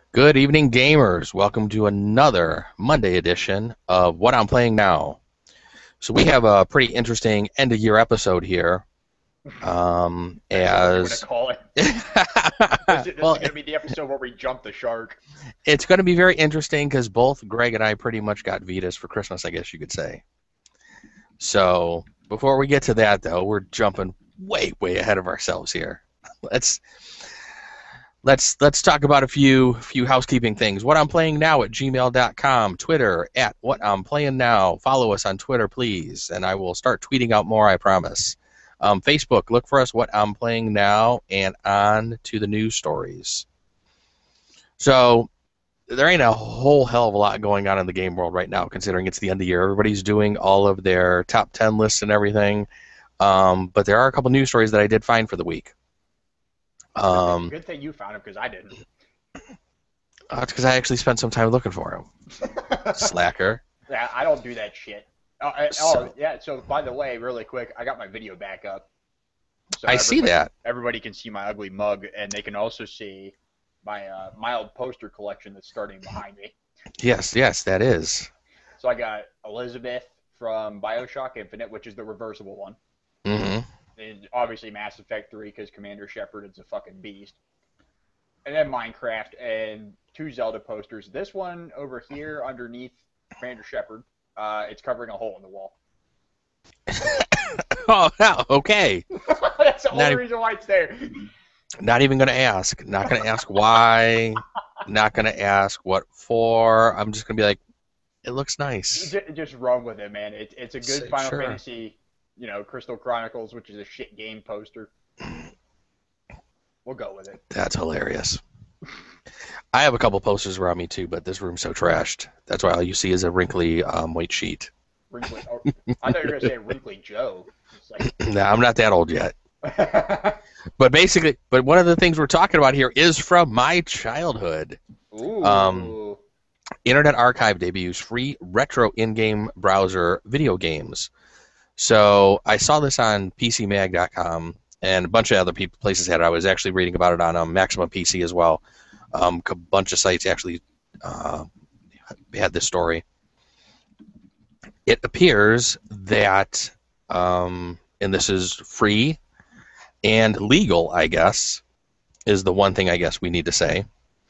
Good evening, gamers. Welcome to another Monday edition of What I'm Playing Now. So we have a pretty interesting end-of-year episode here. That's what we're going to As call it. This is well, going to be the episode where we jump the shark. it's going to be very interesting because both Greg and I pretty much got Vitas for Christmas, I guess you could say. So before we get to that, though, we're jumping way ahead of ourselves here. Let's let's talk about a few housekeeping things. What I'm playing now at gmail.com, Twitter at What I'm Playing Now. Follow us on Twitter, please, and I will start tweeting out more, I promise. Facebook, look for us, What I'm Playing Now, and on to the news stories. So there ain't a whole hell of a lot going on in the game world right now, considering it's the end of the year. Everybody's doing all of their top 10 lists and everything. But there are a couple news stories that I did find for the week. Good thing you found him because I didn't. It's because I actually spent some time looking for him. Slacker. Yeah, I don't do that shit. Yeah. So by the way, really quick, I got my video back up. So I see that. Everybody can see my ugly mug, and they can also see my mild poster collection that's starting behind me. Yes, that is. So I got Elizabeth from BioShock Infinite, which is the reversible one. Mm-hmm. And obviously Mass Effect 3 because Commander Shepard is a fucking beast. And then Minecraft and two Zelda posters. This one over here underneath Commander Shepard, it's covering a hole in the wall. Oh, no, okay. That's the only reason why it's there. Not even going to ask. Not going to ask why. Not going to ask what for. I'm just going to be like, it looks nice. Just run with it, man. It's a good Final Sure. Fantasy, Crystal Chronicles, which is a shit game poster. We'll go with it. That's hilarious. I have a couple posters around me too, but this room's so trashed. That's why all you see is a wrinkly white sheet. Wrinkly. Oh, I thought you were going to say Wrinkly Joe. It's like... Nah, I'm not that old yet. But one of the things we're talking about here is from my childhood. Ooh. Internet Archive debuts free retro in-game browser video games. So I saw this on PCMag.com, and a bunch of other places had it. I was actually reading about it on Maximum PC as well. A bunch of sites actually had this story. It appears that, and this is free and legal, I guess, is the one thing I guess we need to say.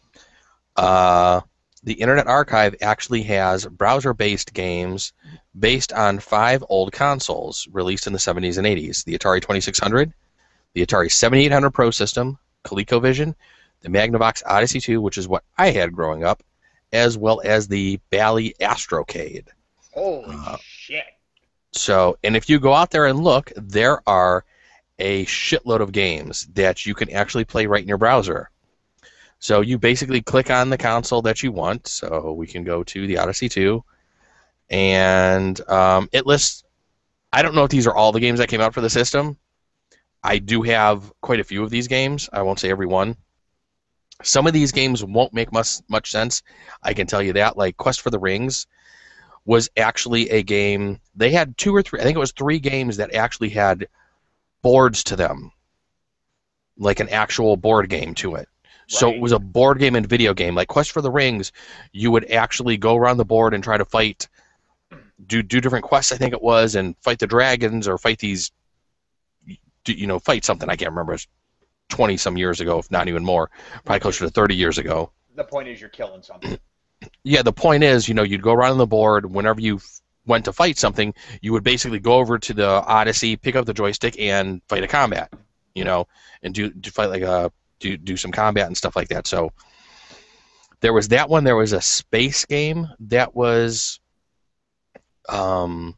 The Internet Archive actually has browser-based games based on 5 old consoles released in the 70s and 80s. The Atari 2600, the Atari 7800 Pro System, ColecoVision, the Magnavox Odyssey 2, which is what I had growing up, as well as the Bally Astrocade. Holy shit. So, and if you go out there and look, there are a shitload of games that you can actually play right in your browser. So you basically click on the console that you want. So we can go to the Odyssey 2, and it lists, I don't know if these are all the games that came out for the system. I do have quite a few of these games. I won't say every one. Some of these games won't make much sense. I can tell you that. Like Quest for the Rings was actually a game. They had 2 or 3, I think it was 3 games that actually had boards to them. Like an actual board game to it. So it was a board game and video game. Like Quest for the Rings, you would actually go around the board and try to fight, do different quests, I think it was, and fight the dragons or fight these, fight something. I can't remember. It's 20-some years ago, if not even more. Probably closer to 30 years ago. The point is you're killing something. Yeah, the point is, you'd go around the board. Whenever you went to fight something, you would basically go over to the Odyssey, pick up the joystick, and fight a combat, and do fight like a... Do some combat and stuff like that. So there was that one. There was a space game that was that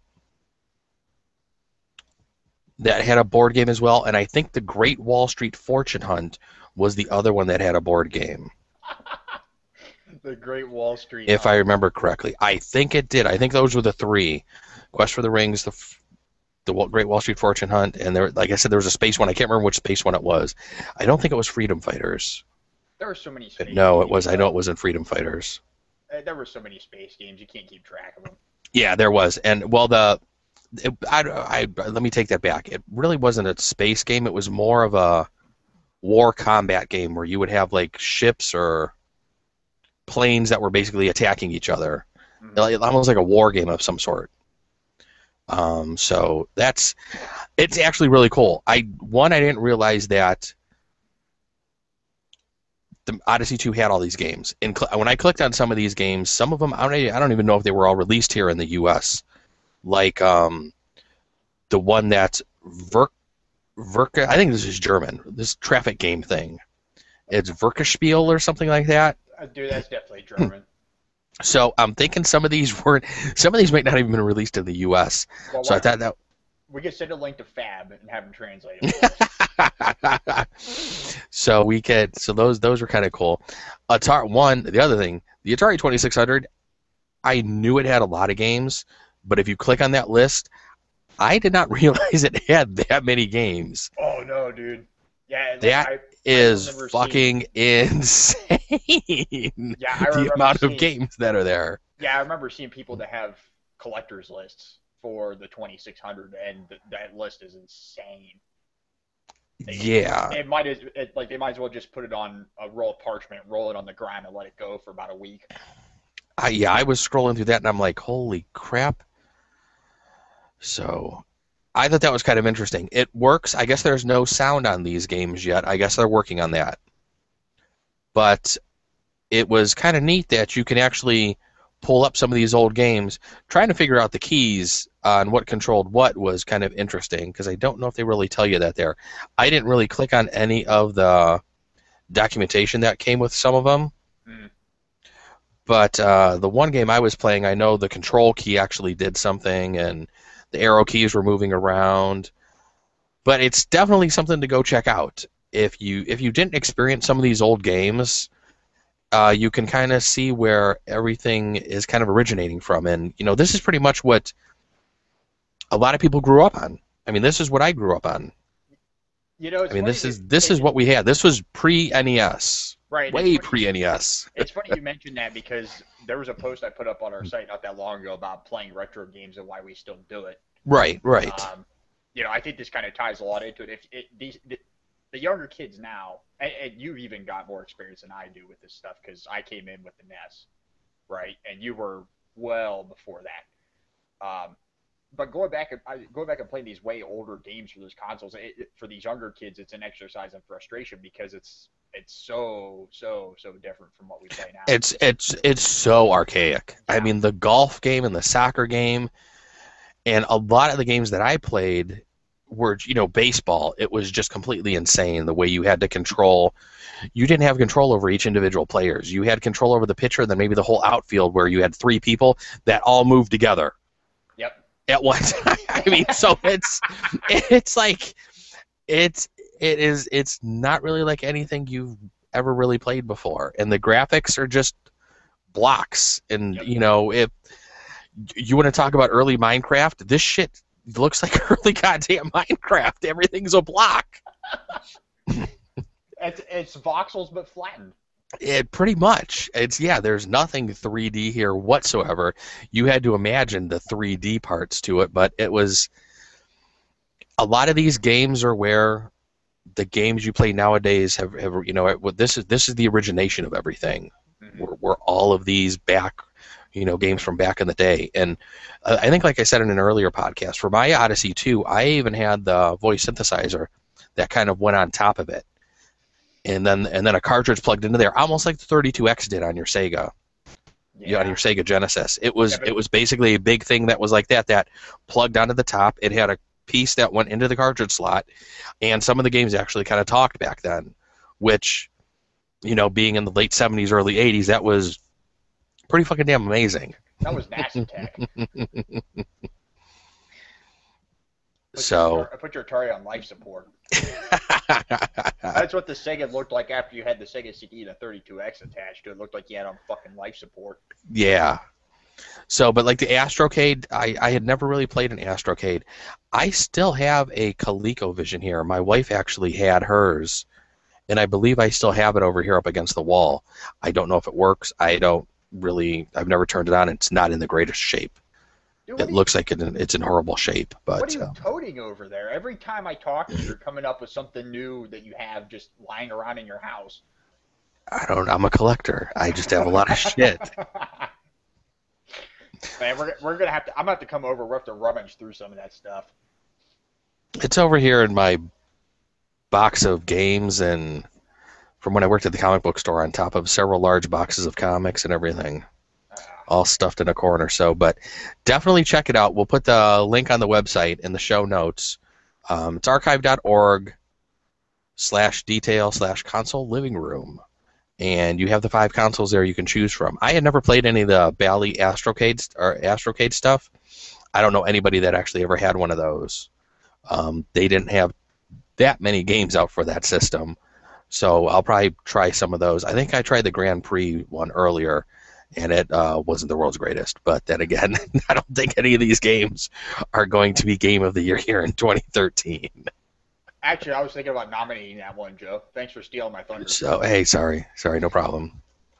had a board game as well, and I think the Great Wall Street Fortune Hunt was the other one that had a board game. The Great Wall Street if Hunt. I remember correctly. I think it did. I think those were the 3. Quest for the Rings, the Great Wall Street Fortune Hunt, and there, like I said, there was a space one. I can't remember which space one it was. I don't think it was Freedom Fighters. There were so many space No, games. it was. I know it wasn't Freedom Fighters. There were so many space games, you can't keep track of them. Yeah, there was. And, well, let me take that back. It really wasn't a space game. It was more of a war combat game where you would have, like, ships or planes that were basically attacking each other, Mhm. almost like a war game of some sort. So it's actually really cool. I didn't realize that the Odyssey 2 had all these games. And when I clicked on some of these games, some of them I don't even know if they were all released here in the U.S. Like the one that's Verka. I think this is German. This traffic game thing. It's Verkaspiel or something like that. Dude, that's definitely German. So I'm thinking some of these might not even been released in the U.S. Well, So I thought that we could send a link to Fab and have him translate it for us. so those were kind of cool. The other thing, the Atari 2600, I knew it had a lot of games, but if you click on that list, I did not realize it had that many games. Oh no, dude. Yeah, That is fucking insane. Yeah, I the remember amount of seeing- games that are there. Yeah, I remember seeing people that have collectors lists for the 2600, and that list is insane. Yeah. They might as well just put it on a roll of parchment, roll it on the ground, and let it go for about a week. I was scrolling through that and I'm like, holy crap. So I thought that was kind of interesting. It works. I guess there's no sound on these games yet. I guess they're working on that. But it was kind of neat that you can actually pull up some of these old games. Trying to figure out the keys on what controlled what was kind of interesting because I don't know if they really tell you that there. I didn't really click on any of the documentation that came with some of them. Mm. But the one game I was playing, I know the control key actually did something, and the arrow keys were moving around. But it's definitely something to go check out. If you didn't experience some of these old games, you can kind of see where everything is kind of originating from. And this is pretty much what a lot of people grew up on. I mean, this is what I grew up on. It's I mean, funny this is what we had. This was pre-NES. right. Way pre-NES. It's funny you mentioned that because there was a post I put up on our site not that long ago about playing retro games and why we still do it. Right. I think this kind of ties a lot into it. The younger kids now, and you've even got more experience than I do with this stuff because I came in with the NES, right? And you were well before that. But going back and playing these way older games for those consoles, for these younger kids, it's an exercise in frustration because it's so different from what we play now. It's so archaic. Yeah. I mean, the golf game and the soccer game, and a lot of the games that I played were, baseball. It was just completely insane the way you had to control. You didn't have control over each individual players. You had control over the pitcher, then maybe the whole outfield where you had three people that all moved together. Yep. At one time. I mean, so it's like it's not really like anything you've ever really played before, and the graphics are just blocks. And Yep. If you want to talk about early Minecraft, this shit looks like early goddamn Minecraft. Everything's a block. It's voxels but flattened. It pretty much. There's nothing 3D here whatsoever. You had to imagine the 3D parts to it, but it was a lot of these games are where the games you play nowadays have this is the origination of everything. Mm-hmm. Were all of these back, games from back in the day. And I think, like I said in an earlier podcast, for my Odyssey 2, I even had the voice synthesizer that kind of went on top of it. And then a cartridge plugged into there, almost like the 32X did on your Sega, on your Sega Genesis. It was basically a big thing that was like that plugged onto the top. It had a piece that went into the cartridge slot, and some of the games actually kind of talked back then, which, being in the late 70s, early 80s, that was pretty fucking damn amazing. That was NASA tech. Put your Atari on life support. That's what the Sega looked like after you had the Sega CD and the 32X attached to it. It looked like you had on fucking life support. Yeah. So, but like the Astrocade, I had never really played an Astrocade. I still have a ColecoVision here. My wife actually had hers, and I believe I still have it over here up against the wall. I don't know if it works. I've never turned it on. It's not in the greatest shape. Dude, It looks like it's in horrible shape. But what are you toting over there? Every time I talk to you, you're coming up with something new that you have just lying around in your house. I don't. I'm a collector. I just have a lot of shit. Man, we're gonna have to. I'm gonna have to come over. We'll have to rummage through some of that stuff. It's over here in my box of games and from when I worked at the comic book store on top of several large boxes of comics and everything, all stuffed in a corner. So, but definitely check it out. We'll put the link on the website in the show notes. It's archive.org/detail/console living room. And you have the 5 consoles there you can choose from. I had never played any of the Bally Astrocade stuff. I don't know anybody that actually ever had one of those. They didn't have that many games out for that system, so I'll probably try some of those. I think I tried the Grand Prix one earlier, and it wasn't the world's greatest. But then again, I don't think any of these games are going to be Game of the Year here in 2013. Actually, I was thinking about nominating that one, Joe. Thanks for stealing my thunder. So, hey, sorry, no problem.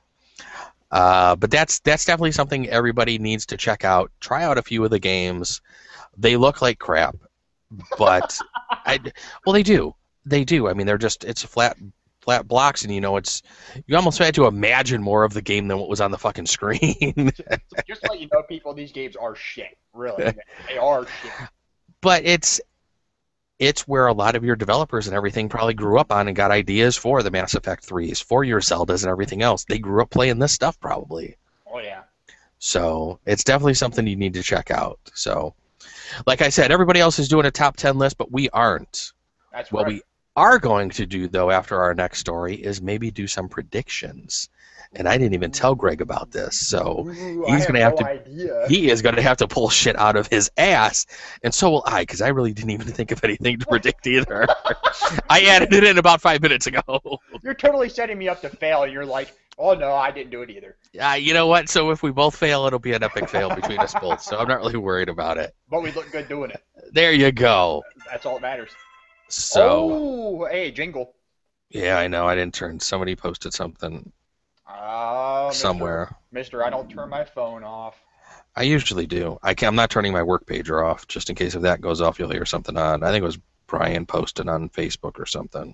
But that's definitely something everybody needs to check out. Try out a few of the games. They look like crap, but well, they do. They do. I mean, it's flat blocks, and you almost had to imagine more of the game than what was on the fucking screen. Just to let you know, people, these games are shit. Really, they are shit. But it's where a lot of your developers and everything probably grew up on and got ideas for the Mass Effect 3s, for your Zeldas and everything else. They grew up playing this stuff probably. Oh, yeah. So it's definitely something you need to check out. So, like I said, everybody else is doing a top 10 list, but we aren't. That's what right. we are going to do, though, after our next story is maybe do some predictions. And I didn't even tell Greg about this, so he's going to have to. He is going to have to pull shit out of his ass, and so will I, because I really didn't even think of anything to predict either. I added it in about 5 minutes ago. You're totally setting me up to fail, and you're like, oh no, I didn't do it either. Yeah, you know what? So if we both fail, it'll be an epic fail between us both. So I'm not really worried about it. But we look good doing it. There you go. That's all that matters. So. Oh, hey, jingle. Yeah, I know. I didn't turn. Somebody posted something. Somewhere. Mister, I don't turn my phone off. I usually do. I'm not turning my work pager off, just in case if that goes off, you'll hear something on. I think it was Brian posted on Facebook or something.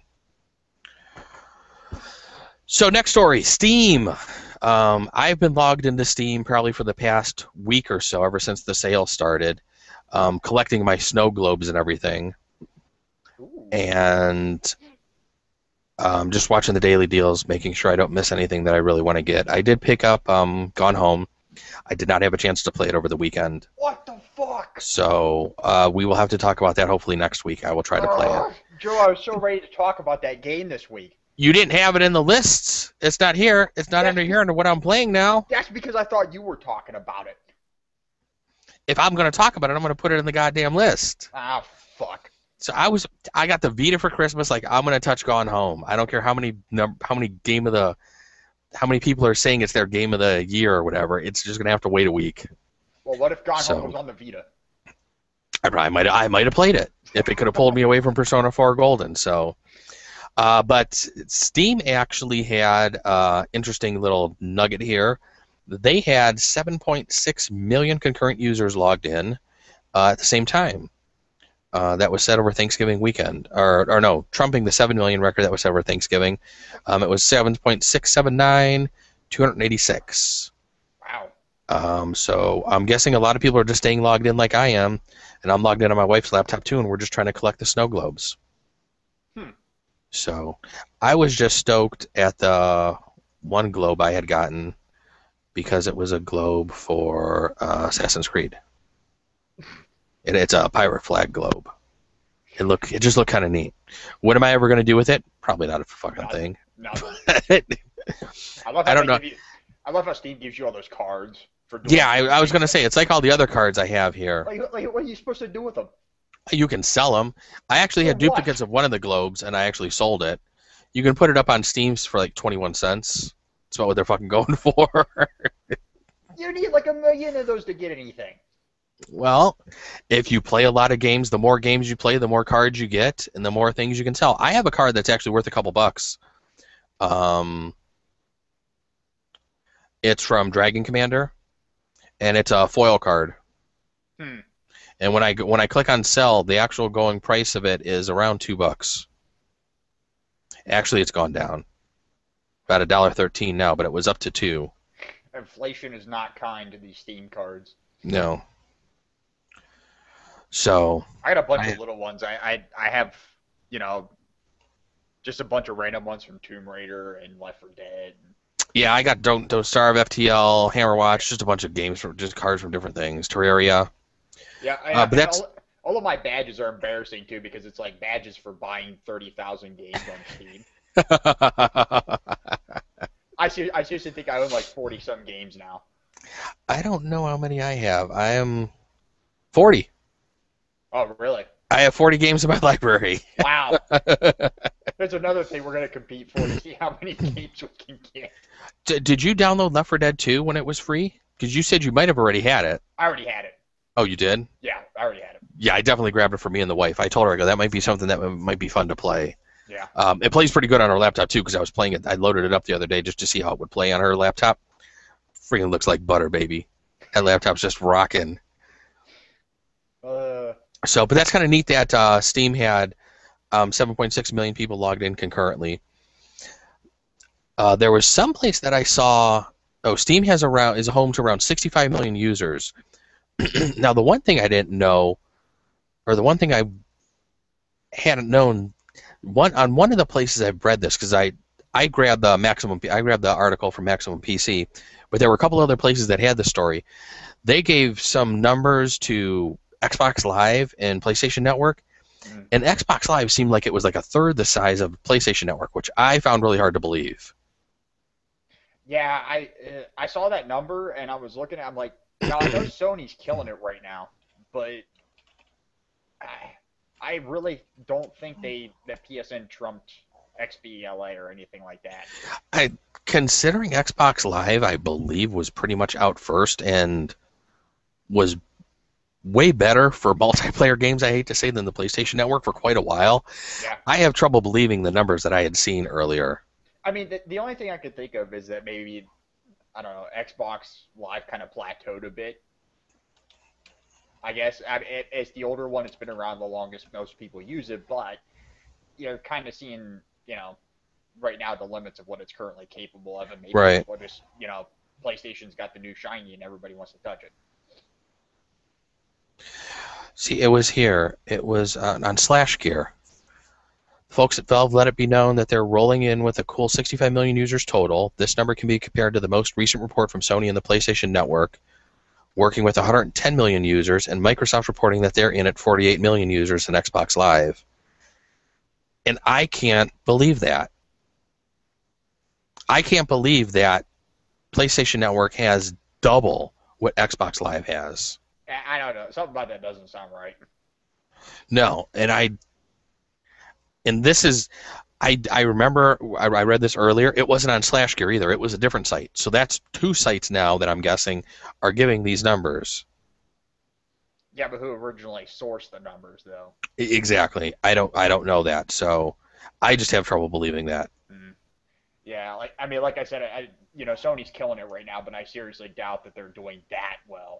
So next story, Steam. I've been logged into Steam probably for the past week or so, ever since the sale started, collecting my snow globes and everything. Ooh. And just watching the daily deals, making sure I don't miss anything that I really want to get. I did pick up Gone Home. I did not have a chance to play it over the weekend. What the fuck? So we will have to talk about that hopefully next week. I will try to play it. Joe, I was so ready to talk about that game this week. You didn't have it in the lists. It's not here. It's not under here under what I'm playing now. That's because I thought you were talking about it. If I'm going to talk about it, I'm going to put it in the goddamn list. Ah, fuck. So I got the Vita for Christmas. Like, I'm gonna touch Gone Home. I don't care how many people are saying it's their game of the year or whatever. It's just gonna have to wait a week. Well, what if Gone Home was on the Vita? I might have played it if it could have pulled me away from Persona 4 Golden. So, but Steam actually had interesting little nugget here. They had 7.6 million concurrent users logged in at the same time. That was set over Thanksgiving weekend, or no, trumping the 7 million record that was set over Thanksgiving. It was 7.679, 286. Wow. So I'm guessing a lot of people are just staying logged in like I am, and I'm logged in on my wife's laptop too, and we're just trying to collect the snow globes. So I was just stoked at the one globe I had gotten because it was a globe for Assassin's Creed. And it's a pirate flag globe. It just looked kind of neat. What am I ever going to do with it? Probably not a fucking thing. No. I don't know. I love how Steam gives you all those cards for. Yeah, I was going to say it's like all the other cards I have here. Like, what are you supposed to do with them? You can sell them. I actually had duplicates of one of the globes, and I actually sold it. You can put it up on Steam for like 21 cents. That's about what they're fucking going for. You need like 1 million of those to get anything. Well, if you play a lot of games, the more games you play, the more cards you get, and the more things you can sell. I have a card that's actually worth a couple bucks. It's from Dragon Commander, and it's a foil card. And when I click on sell, the actual going price of it is around $2. Actually, it's gone down. about $1.13 now, but it was up to $2. Inflation is not kind to these Steam cards. No. So I got a bunch I of little ones. I have, you know, just a bunch of random ones from Tomb Raider and Left 4 Dead. yeah, I got Don't Starve, FTL, Hammerwatch, just a bunch of games from just cards from different things. Terraria. Yeah, But and that's all of my badges are embarrassing too because it's like badges for buying 30,000 games on Steam. I seriously think I own like 40 some games now. I don't know how many I have. I am 40. Oh, really? I have 40 games in my library. Wow. There's another thing we're gonna compete for to see how many games we can get. Did you download Left 4 Dead 2 when it was free? Because you said you might have already had it. I already had it. Oh, you did? Yeah, I already had it. Yeah, I definitely grabbed it for me and the wife. I told her, I go, that might be something that might be fun to play. Yeah. It plays pretty good on her laptop too, because I was playing it. I loaded it up the other day just to see how it would play on her laptop. Freaking looks like butter, baby. That laptop's just rocking. So, but that's kind of neat that Steam had 7.6 million people logged in concurrently. There was some place that I saw. Oh, Steam is a home to around 65 million users. Now, the one thing I didn't know, or the one thing I hadn't known, on one of the places I've read this, because I grabbed the article from Maximum PC, but there were a couple other places that had the story. They gave some numbers to Xbox Live and PlayStation Network, and Xbox Live seemed like it was like a third the size of PlayStation Network, which I found really hard to believe. Yeah, I saw that number and I was looking at. I'm like, now I know Sony's killing it right now, but I really don't think that PSN trumped XBLA or anything like that. Considering Xbox Live, I believe, was pretty much out first and was way better for multiplayer games, I hate to say, than the PlayStation Network for quite a while. Yeah. I have trouble believing the numbers that I had seen earlier. I mean, the only thing I could think of is that maybe, I don't know, Xbox Live kind of plateaued a bit. I guess it's the older one. It's been around the longest. Most people use it, but you're kind of seeing, right now the limits of what it's currently capable of, and maybe Right. people just, PlayStation's got the new shiny and everybody wants to touch it. See, it was here. It was on Slash Gear. Folks at Valve let it be known that they're rolling in with a cool 65 million users total. This number can be compared to the most recent report from Sony and the PlayStation Network, working with 110 million users, and Microsoft reporting that they're in at 48 million users in Xbox Live. And I can't believe that. I can't believe that PlayStation Network has double what Xbox Live has. I don't know. Something about that doesn't sound right. No, and this is, I remember I read this earlier. It wasn't on Slash Gear either. It was a different site. So that's two sites now that I'm guessing are giving these numbers. Yeah, but who originally sourced the numbers, though? Exactly. I don't know that. So I just have trouble believing that. Mm-hmm. Yeah, like I said, Sony's killing it right now, but I seriously doubt that they're doing that well.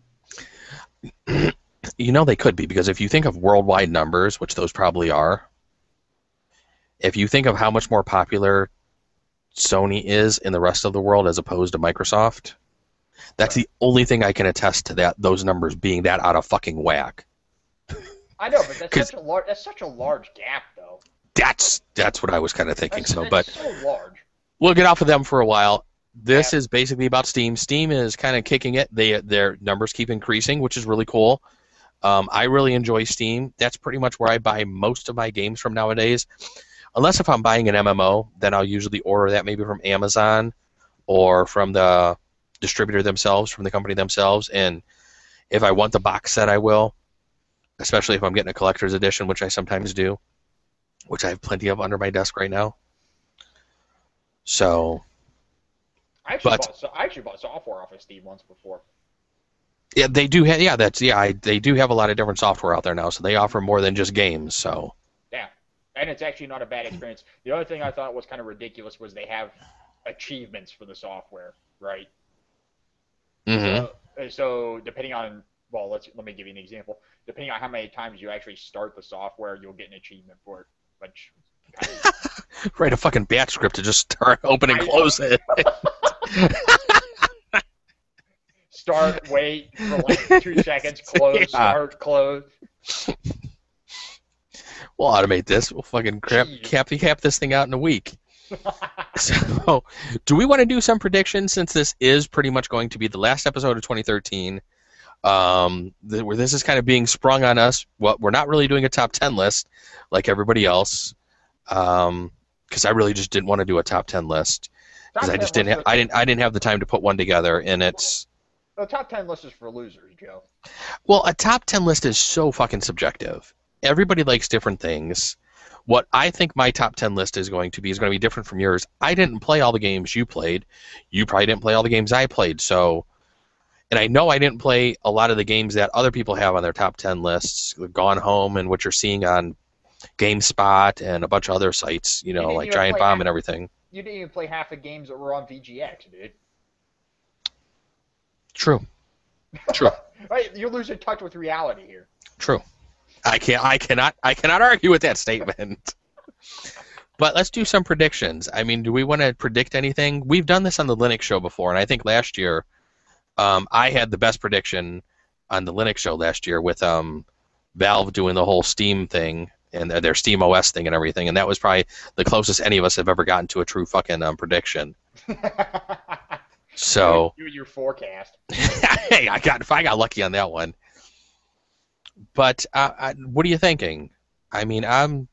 They could be, because if you think of worldwide numbers, which those probably are, if you think of how much more popular Sony is in the rest of the world as opposed to Microsoft, that's right. The only thing I can attest to those numbers being that out of fucking whack. I know, but that's such a large gap, though. That's what I was kind of thinking. But so large. We'll get off of them for a while. This is basically about Steam. Steam is kind of kicking it. Their numbers keep increasing, which is really cool. I really enjoy Steam. That's pretty much where I buy most of my games from nowadays. Unless if I'm buying an MMO, then I'll usually order that maybe from Amazon or from the distributor themselves, from the company themselves. And if I want the box set, I will, especially if I'm getting a collector's edition, which I sometimes do, which I have plenty of under my desk right now. So... I actually bought software off of Steam once before. Yeah, they do. They do have a lot of different software out there now, so they offer more than just games. So yeah, and it's actually not a bad experience. The other thing I thought was kind of ridiculous was they have achievements for the software, right? Mm-hmm. So depending on, well, let me give you an example. Depending on how many times you actually start the software, you'll get an achievement for it. Which Write a fucking batch script to just start open and close it. Start, wait for like 2 seconds, close, Yeah. start, close. We'll automate this. We'll fucking cap this thing out in a week. So, do we want to do some predictions since this is pretty much going to be the last episode of 2013? Where this is kind of being sprung on us. Well, we're not really doing a top 10 list like everybody else, because I really just didn't want to do a top 10 list because I just didn't. I didn't have the time to put one together, and it's. The top 10 list is for losers, Joe. Well, a top 10 list is so fucking subjective. Everybody likes different things. What I think my top 10 list is going to be different from yours. I didn't play all the games you played. You probably didn't play all the games I played. So. And I know I didn't play a lot of the games that other people have on their top 10 lists, Gone Home and what you're seeing on GameSpot and a bunch of other sites, like Giant Bomb and everything. You didn't even play half the games that were on VGX, dude. True. Right, you're losing touch with reality here. True. I cannot argue with that statement. But let's do some predictions. I mean, do we want to predict anything? We've done this on the Linux show before, and I think last year I had the best prediction on the Linux show last year with Valve doing the whole Steam thing and their Steam OS thing and everything, and that was probably the closest any of us have ever gotten to a true fucking prediction. So you and your forecast. Hey, I got lucky on that one. But what are you thinking? I mean,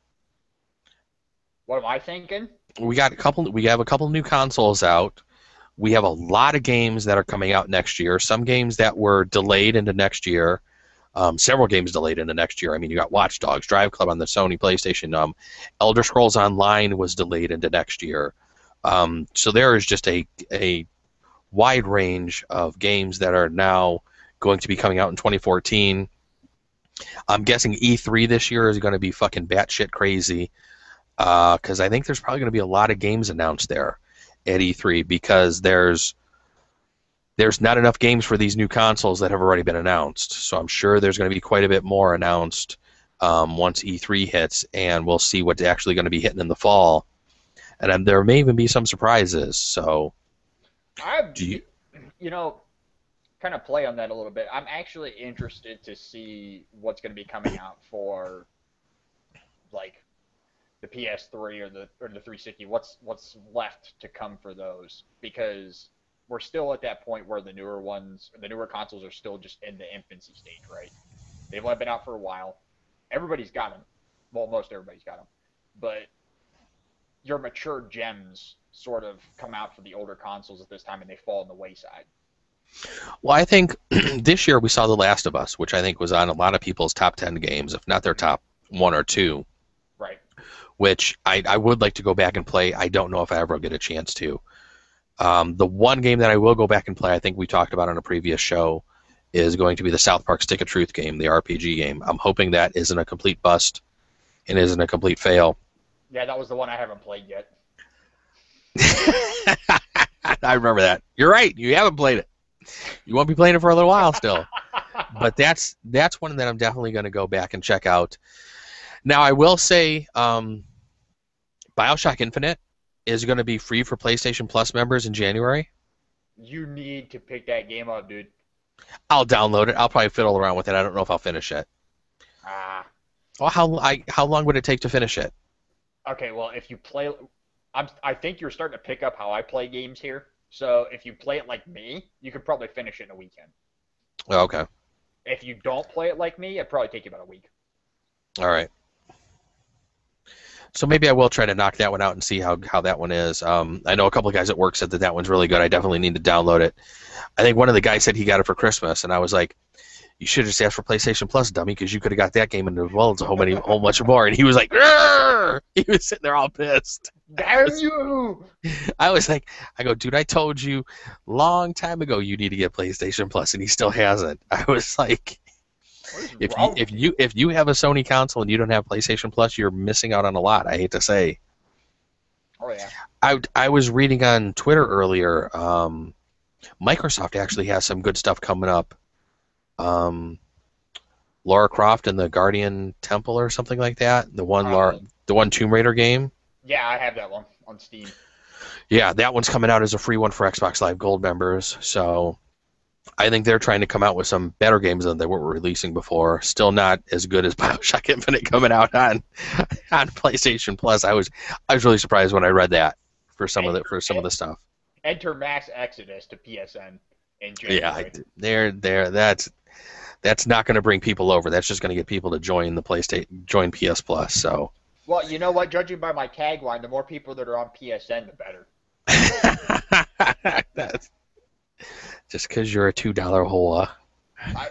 What am I thinking? We have a couple new consoles out. We have a lot of games that are coming out next year. Some games that were delayed into next year. Several games delayed into next year. I mean, you got Watch Dogs, Drive Club on the Sony PlayStation. Elder Scrolls Online was delayed into next year. So there is just a wide range of games that are now going to be coming out in 2014. I'm guessing E3 this year is going to be fucking batshit crazy because I think there's probably going to be a lot of games announced there at E3 because there's not enough games for these new consoles that have already been announced. So I'm sure there's going to be quite a bit more announced once E3 hits, and we'll see what's actually going to be hitting in the fall. And there may even be some surprises. So, kind of play on that a little bit. I'm actually interested to see what's going to be coming out for, like, the PS3 or the 360. What's left to come for those? Because we're still at that point where the newer consoles are still just in the infancy stage, right? They've only been out for a while. Everybody's got them. Well, most everybody's got them. But your mature gems sort of come out for the older consoles at this time, and they fall on the wayside. Well, I think this year we saw The Last of Us, which I think was on a lot of people's top 10 games, if not their top 1 or 2. Right. Which I would like to go back and play. I don't know if I ever get a chance to. The one game that I will go back and play, I think we talked about on a previous show, is going to be the South Park Stick of Truth game, the RPG game. I'm hoping that isn't a complete bust and isn't a complete fail. Yeah, that was the one I haven't played yet. I remember that. You're right. You haven't played it. You won't be playing it for a little while still. But that's one that I'm definitely going to go back and check out. Now, I will say BioShock Infinite is going to be free for PlayStation Plus members in January. You need to pick that game up, dude. I'll download it. I'll probably fiddle around with it. I don't know if I'll finish it. Well, how long would it take to finish it? Okay, well, if you play... I think you're starting to pick up how I play games here. So if you play it like me, you could probably finish it in a weekend. Oh, okay. If you don't play it like me, it'd probably take you about a week. All right. So maybe I will try to knock that one out and see how that one is. I know a couple of guys at work said that one's really good. I definitely need to download it. I think one of the guys said he got it for Christmas, and I was like, you should have just asked for PlayStation Plus, dummy, because you could have got that game as well as a whole bunch more. And he was like, Rrr! He was sitting there all pissed. Damn you! I was like, dude, I told you long time ago you need to get PlayStation Plus, and he still hasn't. I was like, if you have a Sony console and you don't have PlayStation Plus, you're missing out on a lot. I hate to say. Oh yeah. I was reading on Twitter earlier. Microsoft actually has some good stuff coming up. Lara Croft and the Guardian Temple or something like that. Uh, The one Tomb Raider game. yeah, I have that one on Steam. Yeah, that one's coming out as a free one for Xbox Live Gold members. So I think they're trying to come out with some better games than they were releasing before. Still not as good as BioShock Infinite coming out on PlayStation Plus. I was really surprised when I read that for some of the stuff. Enter Mass Exodus to PSN in Yeah, January. they're that's not going to bring people over. That's just going to get people to join the PlayStation, join PS Plus. So, Well, you know what? Judging by my tagline, the more people that are on PSN, the better. that's just because you're a $2 hole. I,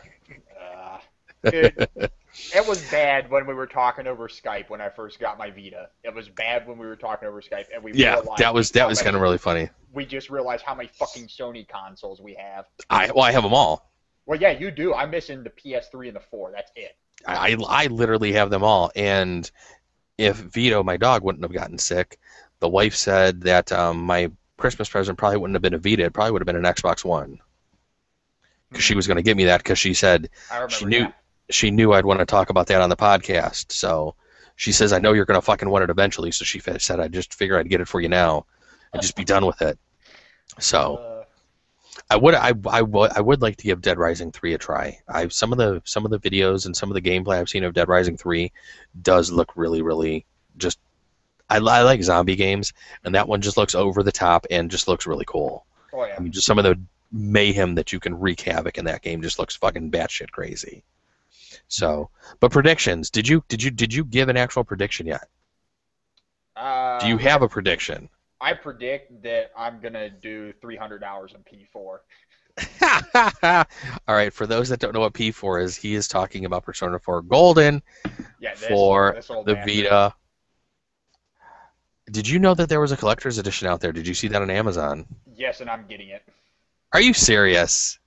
it was bad when we were talking over Skype when I first got my Vita. It was bad when we were talking over Skype, and we Yeah, realized that was kind of really funny. we just realized how many fucking Sony consoles we have. I have them all. Well, yeah, you do. I'm missing the PS3 and the 4. That's it. I literally have them all. And if Vito, my dog, wouldn't have gotten sick, the wife said that my Christmas present probably wouldn't have been a Vita. It probably would have been an Xbox One. Because she was going to get me that because she said I remember. she knew I'd want to talk about that on the podcast. So she says, I know you're going to fucking want it eventually. So she said, I just figure I'd get it for you now and just be done with it. So I would like to give Dead Rising 3 a try. Some of the videos and some of the gameplay I've seen of Dead Rising 3 does look really, really just. I like zombie games, and that one just looks over the top and just looks really cool. Oh yeah. I mean, just some of the mayhem that you can wreak havoc in that game just looks fucking batshit crazy. So, but predictions? Did you give an actual prediction yet? Do you have a prediction? I predict that I'm gonna do 300 hours in P4. All right, for those that don't know what P4 is, he is talking about Persona 4 Golden for this the Vita. Did you know that there was a collector's edition out there? Did you see that on Amazon? Yes, and I'm getting it. Are you serious?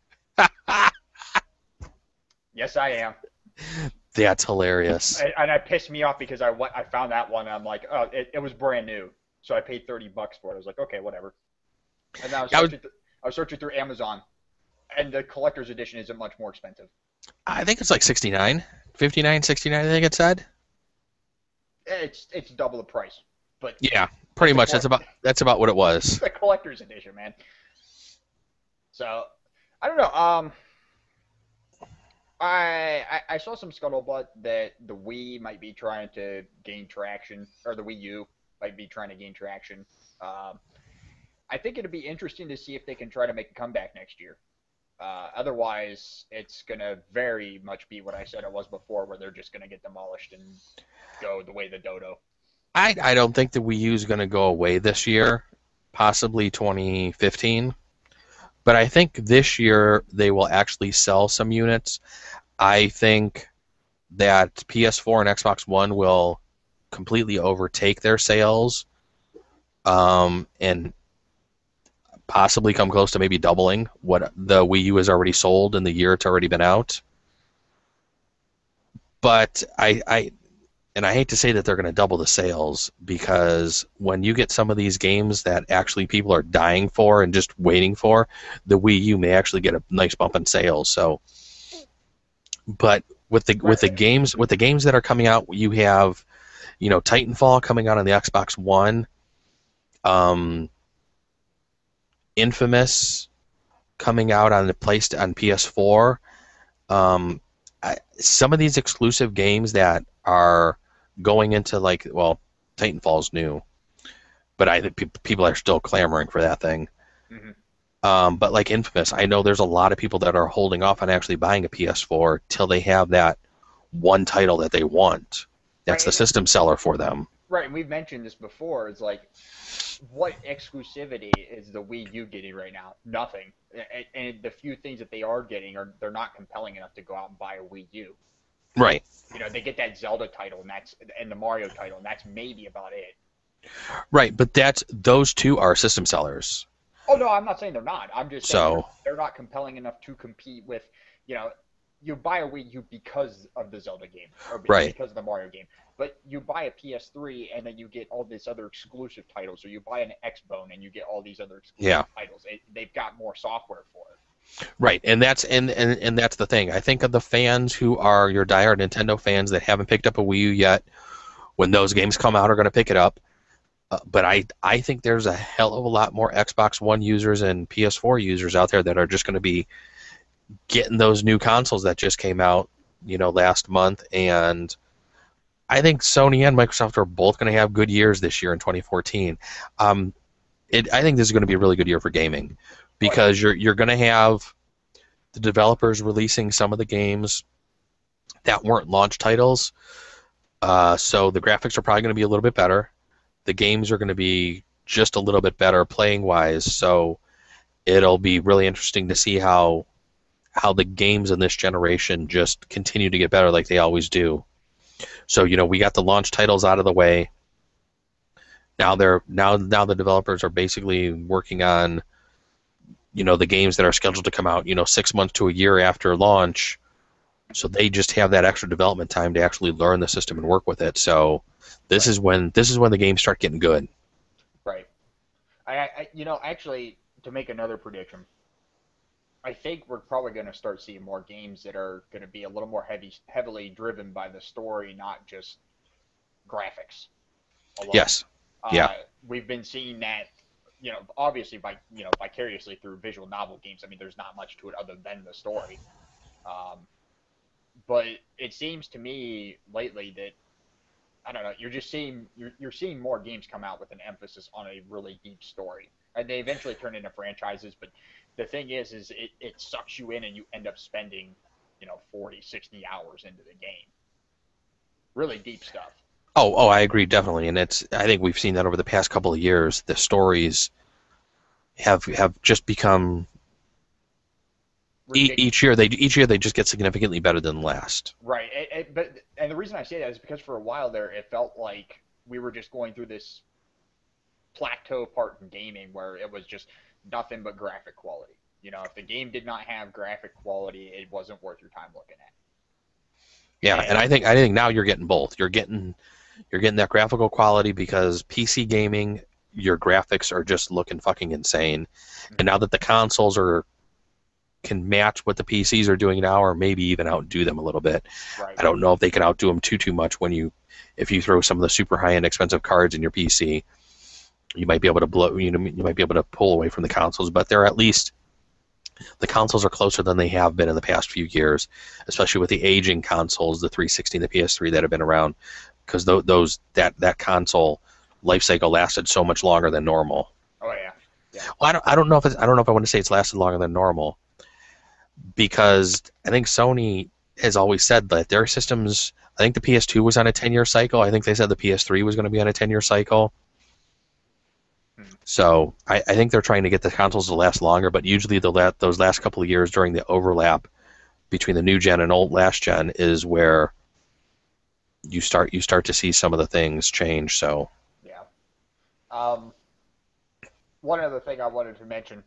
Yes, I am. That's hilarious. And it pissed me off because I found that one and I'm like, oh, it was brand new. So I paid $30 for it. I was like, okay, whatever. And then I was searching through Amazon, and the collector's edition isn't much more expensive. I think it's like 69, 59, 69, I think it said. It's double the price. But yeah, pretty much. That's about what it was. It's the collector's edition, man. So I don't know. I saw some scuttlebutt that the Wii might be trying to gain traction, or the Wii U might be trying to gain traction. I think it'd be interesting to see if they can try to make a comeback next year. Otherwise, it's going to very much be what I said it was before, where they're just going to get demolished and go the way the dodo. I don't think the Wii U is going to go away this year, possibly 2015. But I think this year they will actually sell some units. I think that PS4 and Xbox One will completely overtake their sales, and possibly come close to maybe doubling what the Wii U has already sold in the year it's already been out. But I hate to say that they're going to double the sales, because when you get some of these games that actually people are dying for and just waiting for, the Wii U may actually get a nice bump in sales. So, but with the games that are coming out, you have, Titanfall coming out on the Xbox One, Infamous coming out on on PS4. Some of these exclusive games that are going into Titanfall's new, but I think people are still clamoring for that thing. Mm-hmm. But like Infamous, I know there's a lot of people that are holding off on actually buying a PS4 till they have that one title that they want. That's the system seller for them. Right, and we've mentioned this before. It's like, what exclusivity is the Wii U getting right now? Nothing. And the few things that they are getting they're not compelling enough to go out and buy a Wii U. Right. They get that Zelda title and the Mario title, and that's maybe about it. Right, but those two are system sellers. Oh no, I'm not saying they're not. I'm just saying they're not compelling enough to compete with, you buy a Wii U because of the Zelda game, or because of the Mario game. But you buy a PS3 and then you get all this other exclusive titles, or you buy an Xbone and you get all these other exclusive titles. They've got more software for it. Right, and that's the thing. I think of the fans who are your diehard Nintendo fans that haven't picked up a Wii U yet. When those games come out, are going to pick it up. But I think there's a hell of a lot more Xbox One users and PS4 users out there that are just going to be getting those new consoles that just came out, last month. And I think Sony and Microsoft are both going to have good years this year in 2014. I think this is going to be a really good year for gaming because you're going to have the developers releasing some of the games that weren't launch titles. So the graphics are probably going to be a little bit better. The games are going to be just a little bit better playing wise. So it'll be really interesting to see how the games in this generation just continue to get better like they always do. So we got the launch titles out of the way. Now the developers are basically working on the games that are scheduled to come out 6 months to a year after launch. So they just have that extra development time to actually learn the system and work with it. So this is when the games start getting good. Right. Actually, to make another prediction, I think we're probably going to start seeing more games that are going to be a little more heavily driven by the story, not just graphics alone. Yes. Yeah. We've been seeing that, obviously vicariously through visual novel games. I mean, there's not much to it other than the story. But it seems to me lately that, I don't know, you're seeing more games come out with an emphasis on a really deep story. And they eventually turn into franchises, but the thing is it sucks you in and you end up spending, 40, 60 hours into the game. Really deep stuff. Oh, I agree definitely, and I think we've seen that over the past couple of years. The stories have just become each year they just get significantly better than last. Right, and the reason I say that is because for a while there it felt like we were just going through this plateau part in gaming where it was just nothing but graphic quality. If the game did not have graphic quality, it wasn't worth your time looking at. Yeah, and I think now you're getting both. You're getting that graphical quality because PC gaming, your graphics are just looking fucking insane. Mm-hmm. And now that the consoles can match what the PCs are doing now, or maybe even outdo them a little bit. Right. I don't know if they can outdo them too much if you throw some of the super high-end expensive cards in your PC. You might be able to you might be able to pull away from the consoles, but they're at least the consoles are closer than they have been in the past few years, especially with the aging consoles, the 360 and the PS3 that have been around, because that console life cycle lasted so much longer than normal. Oh yeah. Well, I don't know if I want to say it's lasted longer than normal, because I think Sony has always said that their systems. I think the PS2 was on a 10-year cycle. I think they said the PS3 was going to be on a 10-year cycle. So I think they're trying to get the consoles to last longer, but usually those last couple of years during the overlap between the new gen and last gen is where you start to see some of the things change. So yeah. One other thing I wanted to mention,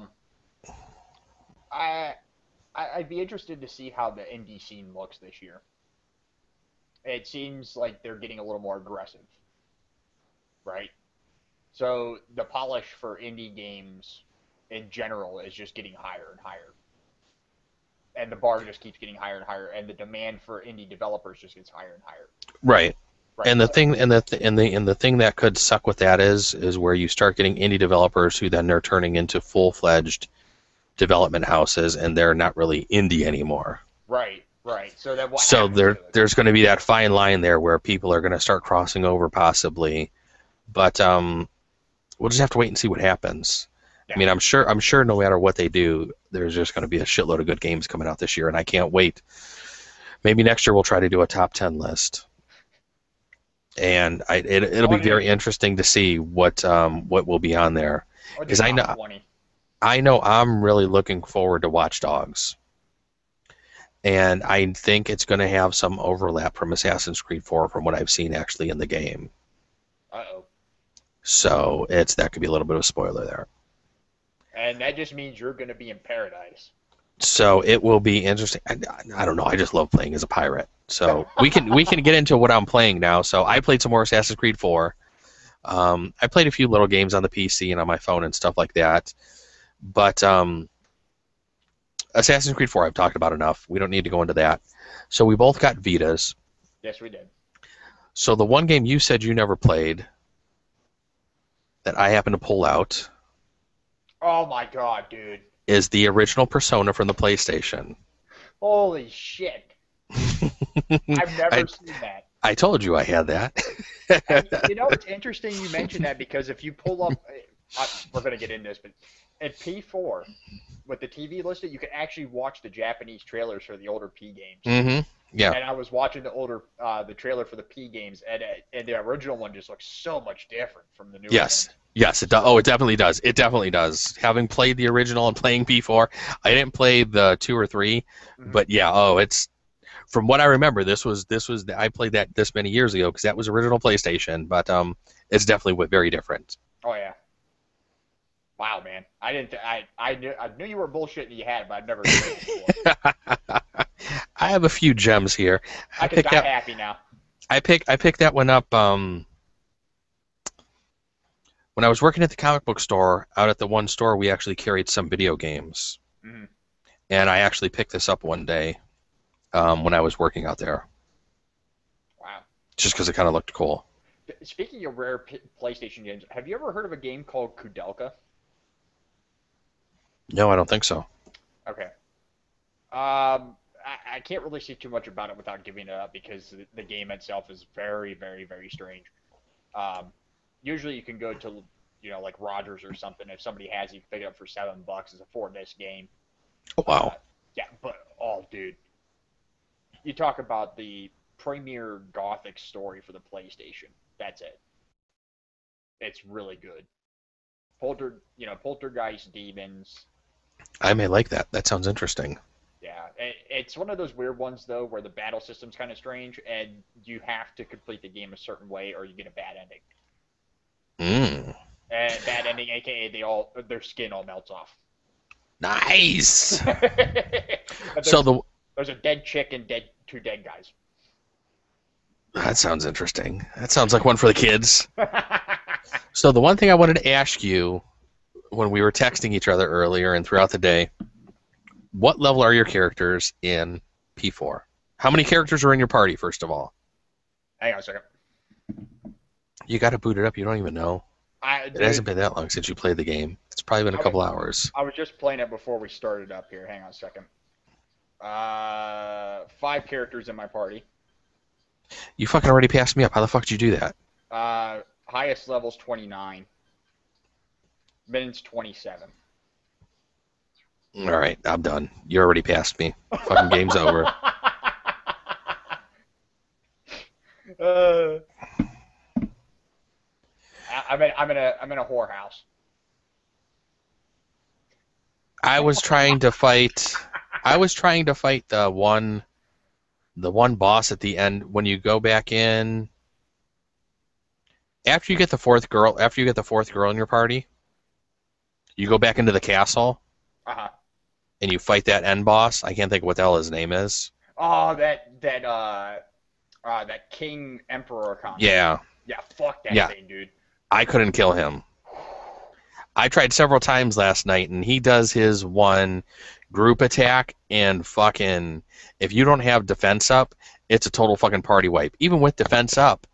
I'd be interested to see how the indie scene looks this year. It seems like they're getting a little more aggressive, right? So the polish for indie games in general is just getting higher and higher. And the bar just keeps getting higher and higher, and the demand for indie developers just gets higher and higher. Right. And the thing that could suck with that is where you start getting indie developers who then are turning into full-fledged development houses, and they're not really indie anymore. Right. So there's going to be that fine line there where people are going to start crossing over possibly, but we'll just have to wait and see what happens. Yeah. I mean, I'm sure no matter what they do, there's just going to be a shitload of good games coming out this year, and I can't wait. Maybe next year we'll try to do a top 10 list, and it'll be very interesting to see what will be on there, because I know I'm really looking forward to Watch Dogs, and I think it's going to have some overlap from Assassin's Creed 4 from what I've seen actually in the game. Uh-oh. So that could be a little bit of a spoiler there. And that just means you're going to be in paradise. So it will be interesting. I don't know. I just love playing as a pirate. So we can get into what I'm playing now. So I played some more Assassin's Creed 4. I played a few little games on the PC and on my phone and stuff like that. But Assassin's Creed 4 I've talked about enough. We don't need to go into that. So we both got Vitas. Yes, we did. So the one game you said you never played that I happen to pull out Oh my god, dude. is the original Persona from the PlayStation. Holy shit. I've never seen that. I told you I had that. And, you know, it's interesting you mentioned that because if you pull up, we're going to get into this, but at P4, with the TV listed, you can actually watch the Japanese trailers for the older P games. Mm-hmm. Yeah. And I was watching the trailer for the P games, and the original one just looks so much different from the new one. Yes, it does. Oh, it definitely does. It definitely does. Having played the original and playing P4, I didn't play the 2 or 3, but yeah. Oh, it's from what I remember. This was I played that this many years ago because that was original PlayStation, but it's definitely very different. Oh yeah. Wow, man. I knew you were bullshitting you had it, but I've never seen it before. I have a few gems here. I can die happy now. I picked that one up when I was working at the comic book store. Out at the one store, we actually carried some video games, and I actually picked this up one day when I was working out there. Wow. Just because it kind of looked cool. Speaking of rare PlayStation games, have you ever heard of a game called Kudelka? No, I don't think so. Okay. I can't really say too much about it without giving it up because the game itself is very, very, very strange. Usually you can go to, like Rogers or something. If somebody has it, you can pick it up for $7. It's a 4-disc game. Oh, wow. Yeah, but, dude. You talk about the premier gothic story for the PlayStation. That's it. It's really good. Poltergeist demons. I may like that. That sounds interesting. Yeah, it's one of those weird ones though, where the battle system's kind of strange, and you have to complete the game a certain way, or you get a bad ending. And bad ending, aka their skin all melts off. Nice. There's a dead chick and two dead guys. That sounds interesting. That sounds like one for the kids. So the one thing I wanted to ask you when we were texting each other earlier and throughout the day, what level are your characters in P4? How many characters are in your party, first of all? Hang on a second. You got to boot it up. You don't even know. It hasn't been that long since you played the game. It's probably been a couple hours. I was just playing it before we started up here. Hang on a second. 5 characters in my party. You fucking already passed me up. How the fuck did you do that? Highest level's 29. Min's 27. All right, I'm done. You already passed me. Fucking game's over. I'm in a whorehouse. I was trying to fight the one boss at the end when you go back in. After you get the fourth girl in your party, you go back into the castle. And you fight that end boss. I can't think of what the hell his name is. Oh, that King Emperor concept. Yeah. Yeah, fuck that thing, dude. I couldn't kill him. I tried several times last night, and he does his one group attack, and fucking, if you don't have defense up, it's a total fucking party wipe. Even with defense up,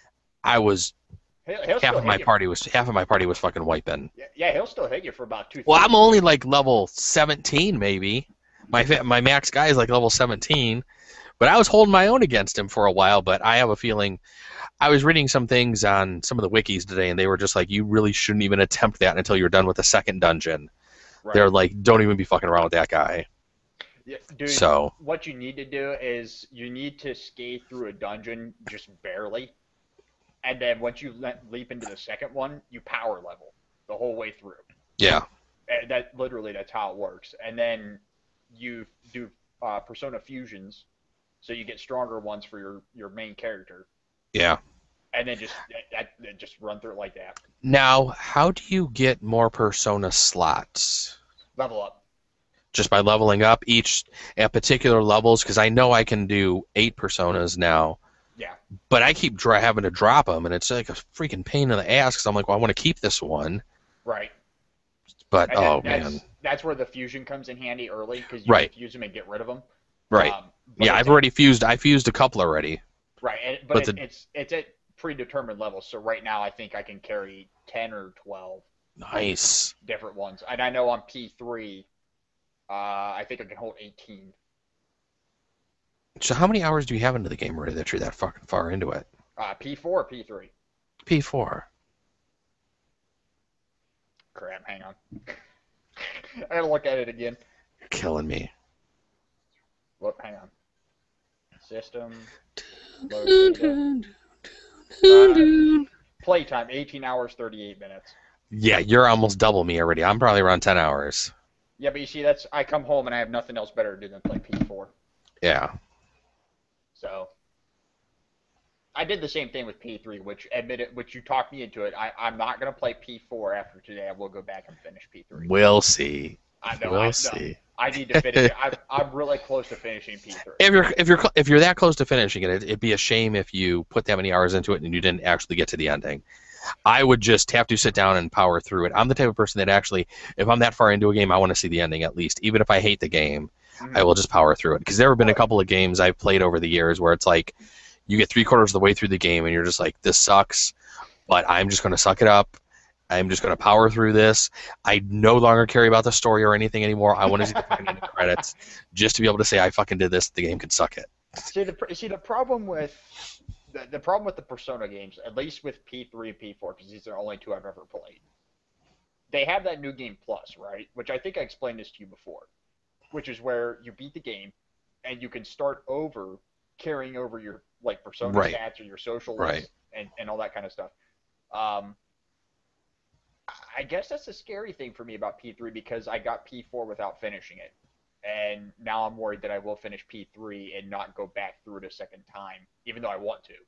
half of my party was fucking wiping. Yeah, he'll still hit you for about 2. Well, I'm only like level 17, maybe. My max guy is like level 17, but I was holding my own against him for a while. But I have a feeling, I was reading some things on some of the wikis today, and they were just like, you really shouldn't even attempt that until you're done with the second dungeon. Right. They're like, don't even be fucking around with that guy. Yeah, dude. So what you need to do is you need to skate through a dungeon just barely. And then once you leap into the second one, you power level the whole way through. Yeah. And that's how it works. And then you do persona fusions, so you get stronger ones for your main character. Yeah. And then just run through it like that. Now, how do you get more persona slots? Level up. Just by leveling up each at particular levels? Because I know I can do 8 personas now. Yeah. But I keep having to drop them, and it's like a freaking pain in the ass because I'm like, well, I want to keep this one. Right. But And oh man, that's where the fusion comes in handy early because you can right, fuse them and get rid of them. right. But Yeah, it's I've already fused. I fused a couple already. right, but But the it's at predetermined levels. So right now I think I can carry 10 or 12 nice. different ones, and I know on P3, I think I can hold 18. So how many hours do you have into the game already that you're that fucking far into it? P4 or P3? P4. Crap, hang on. I gotta look at it again. You're killing me. Look, hang on. System. Load data. Playtime 18 hours 38 minutes. Yeah, you're almost double me already. I'm probably around 10 hours. Yeah, but you see, I come home and I have nothing else better to do than play P4. Yeah. So I did the same thing with P3, which you talked me into it. I'm not gonna play P4 after today. I will go back and finish P3. We'll see. I know. We'll see. I need to finish it. I'm really close to finishing P3. If you're that close to finishing it, it'd be a shame if you put that many hours into it and you didn't actually get to the ending. I would just have to sit down and power through it. I'm the type of person that actually, if I'm that far into a game, I want to see the ending at least. Even if I hate the game, I will just power through it. Because there have been a couple of games I've played over the years where it's like, you get 3/4 of the way through the game and you're just like, this sucks, but I'm just going to suck it up. I'm just going to power through this. I no longer care about the story or anything anymore. I want to see the fucking end credits just to be able to say I fucking did this. The game can suck it. See the problem with the problem with the Persona games, at least with P3 and P4, because these are the only two I've ever played. They have that New Game Plus, right? Which I think I explained this to you before, which is where you beat the game and you can start over, carrying over your like Persona stats or your social list and all that kind of stuff. I guess that's the scary thing for me about P3 because I got P4 without finishing it. And now I'm worried that I will finish P3 and not go back through it a second time, even though I want to.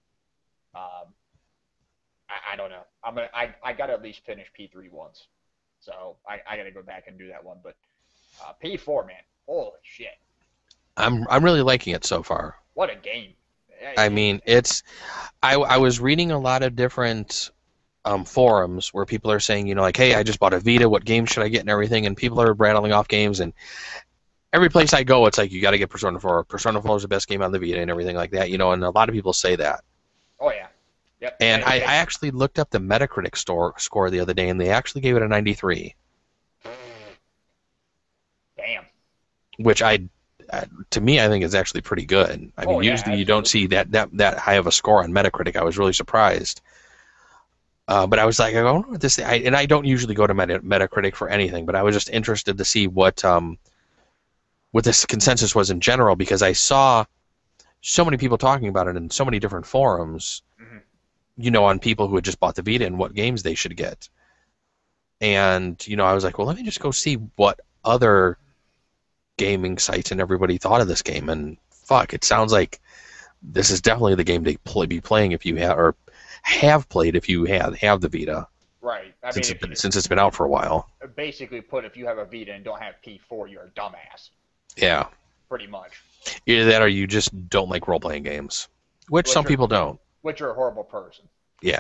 I don't know. I got to at least finish P3 once. So I got to go back and do that one. But P4, man. Holy shit. I'm really liking it so far. What a game. I mean, I was reading a lot of different forums where people are saying, you know, like, hey, I just bought a Vita, what game should I get and everything, and people are rattling off games, and every place I go, it's like, you got to get Persona 4. Persona 4 is the best game on the Vita and everything like that, you know, and a lot of people say that. Oh, yeah. Yep. And I actually looked up the Metacritic score the other day, and they actually gave it a 93. Damn. Which to me, I think is actually pretty good. I mean, usually you don't see that high of a score on Metacritic. I was really surprised. But I was like, I don't know what this, and I don't usually go to Metacritic for anything, but I was just interested to see what this consensus was in general, because I saw so many people talking about it in so many different forums, you know, on people who had just bought the Vita and what games they should get. And, you know, I was like, well, let me just go see what other gaming sites and everybody thought of this game, and fuck, it sounds like this is definitely the game to be playing if you have played if you have the Vita. Right. I since mean, since it's been out for a while. Basically put, if you have a Vita and don't have P4, you're a dumbass. Yeah. Pretty much. Either that or you just don't like role-playing games, which some people don't. Which are a horrible person. Yeah.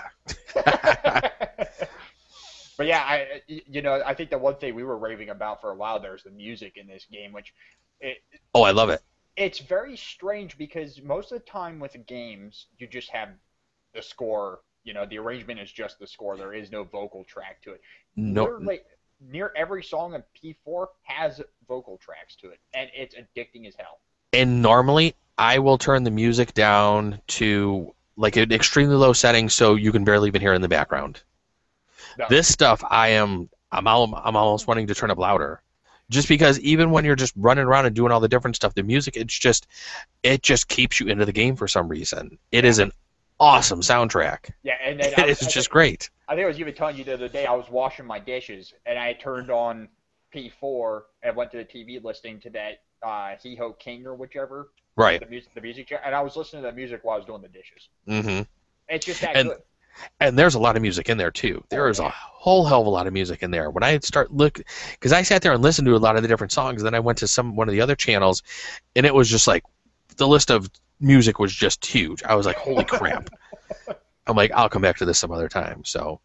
But yeah, I think the one thing we were raving about for a while there is the music in this game, which I love it. It's very strange because most of the time with games, you just have the score, you know, the arrangement is just the score. There is no vocal track to it. No. Near every song in P4 has vocal tracks to it, and it's addicting as hell. And normally, I will turn the music down to like an extremely low setting so you can barely even hear it in the background. No. This stuff, I'm almost wanting to turn up louder, just because even when you're just running around and doing all the different stuff, the music it just keeps you into the game for some reason. It is an awesome soundtrack. Yeah, and then it's just great. I think I was even telling you the other day, I was washing my dishes and I turned on P4 and went to the TV listing to that He Ho King or whichever. Right. The music, and I was listening to that music while I was doing the dishes. Mm-hmm. It's just that good. And there's a lot of music in there too. There is a whole hell of a lot of music in there. When I start looking, because I sat there and listened to a lot of the different songs, and then I went to one of the other channels, and it was just like the list of music was just huge. I was like, holy crap. I'm like, I'll come back to this some other time. So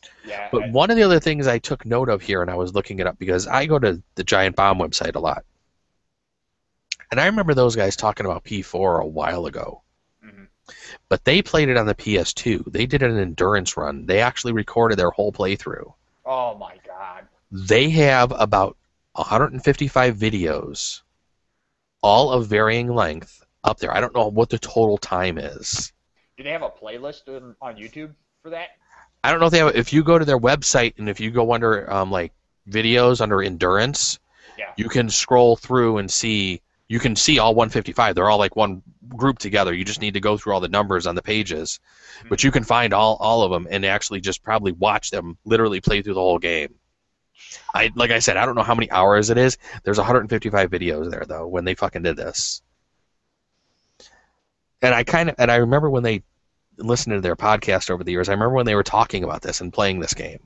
Yeah. But one of the other things I took note of here, and I was looking it up because I go to the Giant Bomb website a lot. And I remember those guys talking about P4 a while ago. Mhm. But they played it on the PS2. They did an endurance run. They actually recorded their whole playthrough. Oh my god. They have about 155 videos, all of varying length, up there. I don't know what the total time is. Do they have a playlist on YouTube for that? I don't know if they have. If you go to their website and if you go under like videos under endurance, Yeah. you can scroll through and see. You can see all 155. They're all like one group together. You just need to go through all the numbers on the pages, but you can find all of them and actually just probably watch them literally play through the whole game. Like I said, I don't know how many hours it is. There's 155 videos there though when they fucking did this. And I remember when they listened to their podcast over the years. I remember when they were talking about this and playing this game.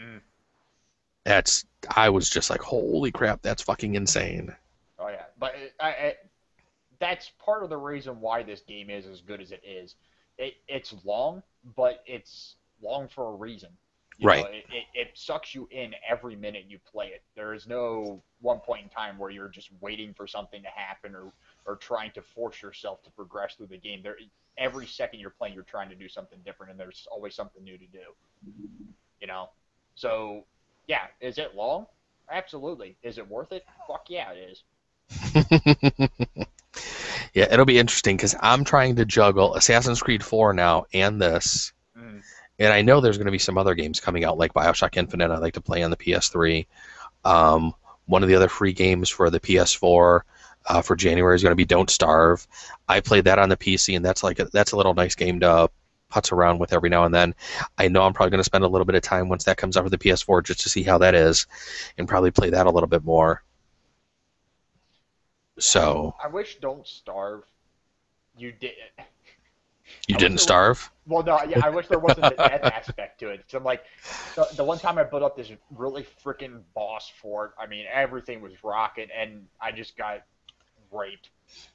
I was just like, holy crap, that's fucking insane. Oh yeah, but that's part of the reason why this game is as good as it is. It's long, but it's long for a reason. You Right. know, it sucks you in every minute you play it. There is no one point in time where you're just waiting for something to happen or trying to force yourself to progress through the game. Every second you're playing, you're trying to do something different, and there's always something new to do. You know? So, yeah, is it long? Absolutely. Is it worth it? Fuck yeah, it is. Yeah, it'll be interesting because I'm trying to juggle Assassin's Creed 4 now and this. And I know there's going to be some other games coming out like Bioshock Infinite I like to play on the PS3. One of the other free games for the PS4 for January is going to be Don't Starve. I played that on the PC, and that's a little nice game to putz around with every now and then. I know I'm probably going to spend a little bit of time once that comes out for the PS4 just to see how that is, and probably play that a little bit more. So I wish Don't Starve. You did. you didn't starve? Well, no, yeah, I wish there wasn't the death aspect to it. So, like, the one time I built up this really freaking boss fort, I mean, everything was rocking, and I just got raped.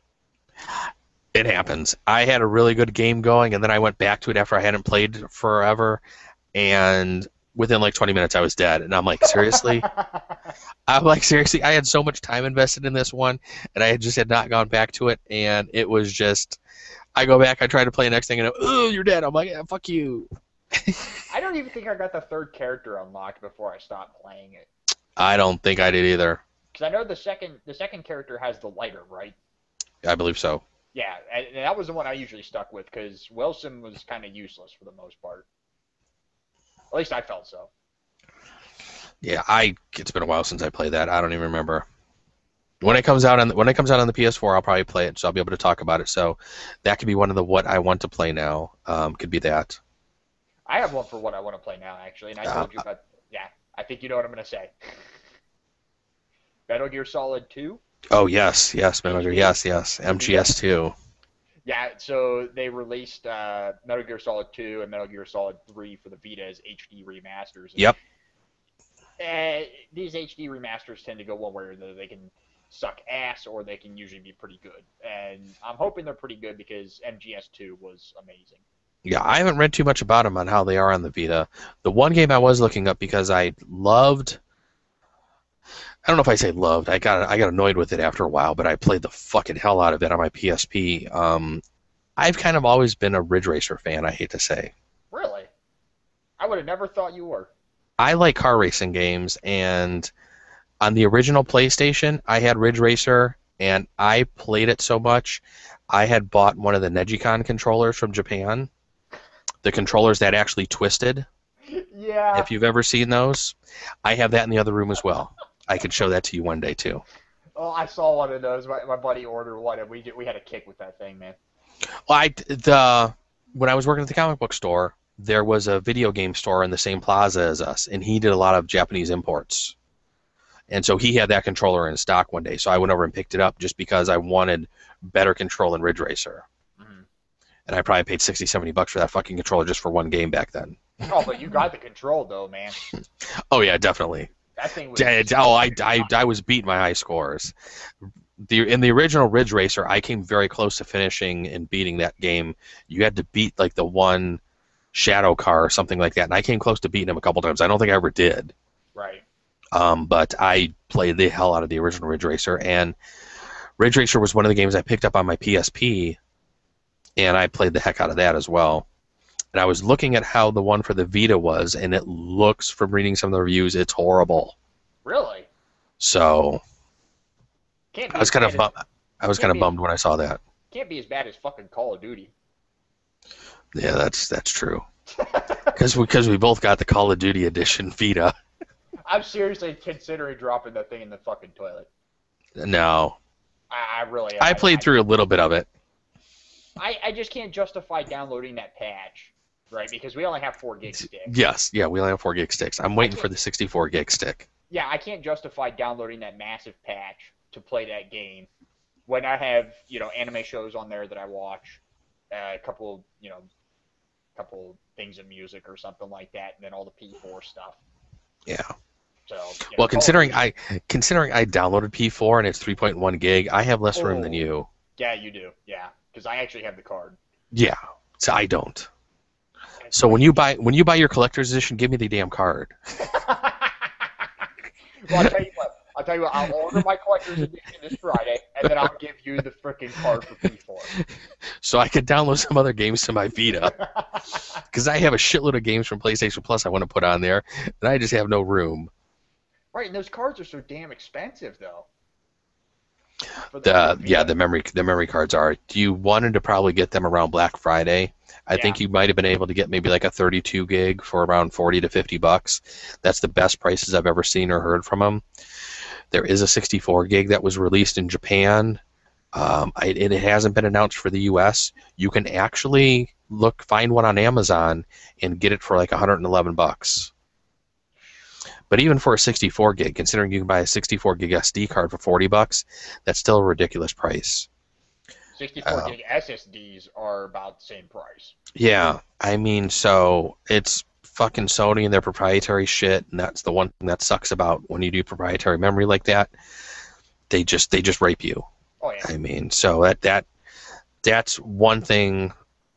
It happens. I had a really good game going, and then I went back to it after I hadn't played forever, and within like 20 minutes I was dead. And I'm like, seriously? Seriously? I had so much time invested in this one, and I just had not gone back to it, and it was just... I go back, I try to play the next thing, and oh, you're dead. I'm like, yeah, fuck you. I don't even think I got the third character unlocked before I stopped playing it. I don't think I did either. Because I know the second character has the lighter, right? I believe so. Yeah, and that was the one I usually stuck with, because Wilson was kind of useless for the most part. At least I felt so. Yeah, it's been a while since I played that. I don't even remember. When it comes out on the PS4, I'll probably play it, so I'll be able to talk about it. So that could be one of the what I want to play now. Could be that. I have one for what I want to play now, actually, and I told you about. Yeah, I think you know what I'm going to say. Metal Gear Solid 2. Oh yes, Metal Gear, yes, MGS2. Yeah, so they released Metal Gear Solid 2 and Metal Gear Solid 3 for the Vita as HD remasters. Yep. These HD remasters tend to go one way or the other. They can suck ass, or they can usually be pretty good. And I'm hoping they're pretty good because MGS2 was amazing. Yeah, I haven't read too much about them on how they are on the Vita. The one game I was looking up because I loved... I don't know if I say loved. I got annoyed with it after a while, but I played the fucking hell out of it on my PSP. I've kind of always been a Ridge Racer fan, I hate to say. Really? I would have never thought you were. I like car racing games, and on the original PlayStation, I had Ridge Racer, and I played it so much, I had bought one of the Negicon controllers from Japan. The controllers that actually twisted. Yeah. If you've ever seen those. I have that in the other room as well. I could show that to you one day, too. Oh, I saw one of those. My buddy ordered one, and we had a kick with that thing, man. Well, when I was working at the comic book store, there was a video game store in the same plaza as us, and he did a lot of Japanese imports. And so he had that controller in stock one day, so I went over and picked it up just because I wanted better control than Ridge Racer. Mm-hmm. And I probably paid $60, $70 for that fucking controller just for one game back then. Oh, but you got the control, though, man. Oh, yeah, definitely. That thing was... I was beating my high scores. In the original Ridge Racer, I came very close to finishing and beating that game. You had to beat like the one Shadow Car or something like that, and I came close to beating him a couple times. I don't think I ever did. Right. But I played the hell out of the original Ridge Racer, and Ridge Racer was one of the games I picked up on my PSP, and I played the heck out of that as well. And I was looking at how the one for the Vita was, and it looks, from reading some of the reviews, it's horrible. Really? So Can't be I was as kind of bad as- bummed when I saw that. Can't be as bad as fucking Call of Duty. Yeah, that's true. Because we both got the Call of Duty edition Vita. I'm seriously considering dropping that thing in the fucking toilet. No, I really am. I played through a little bit of it. I just can't justify downloading that patch, right? Because we only have 4 gig sticks. Yes, yeah, we only have 4 gig sticks. I'm waiting for the 64 gig stick. Yeah, I can't justify downloading that massive patch to play that game when I have, anime shows on there that I watch, a couple things of music or something like that, and then all the P4 stuff. Yeah. So, well, considering I downloaded P4 and it's 3.1 gig, I have less room than you. Yeah, you do. Yeah, because I actually have the card. Yeah, so I don't. So when you buy your collector's edition, give me the damn card. Well, I'll tell you what. I'll order my collector's edition this Friday, and then I'll give you the freaking card for P4. So I could download some other games to my Vita. Because I have a shitload of games from PlayStation Plus I want to put on there, and I just have no room. Right, and those cards are so damn expensive, though. The memory cards are. You wanted to probably get them around Black Friday. I think you might have been able to get maybe like a 32 gig for around $40 to $50. That's the best prices I've ever seen or heard from them. There is a 64 gig that was released in Japan. It hasn't been announced for the U.S. You can actually find one on Amazon and get it for like $111. But even for a 64 gig, considering you can buy a 64 gig SD card for $40, that's still a ridiculous price. 64 gig SSDs are about the same price. Yeah, I mean, so it's fucking Sony and their proprietary shit, and that's the one thing that sucks about when you do proprietary memory like that. They just rape you. Oh yeah. I mean, so that's one thing.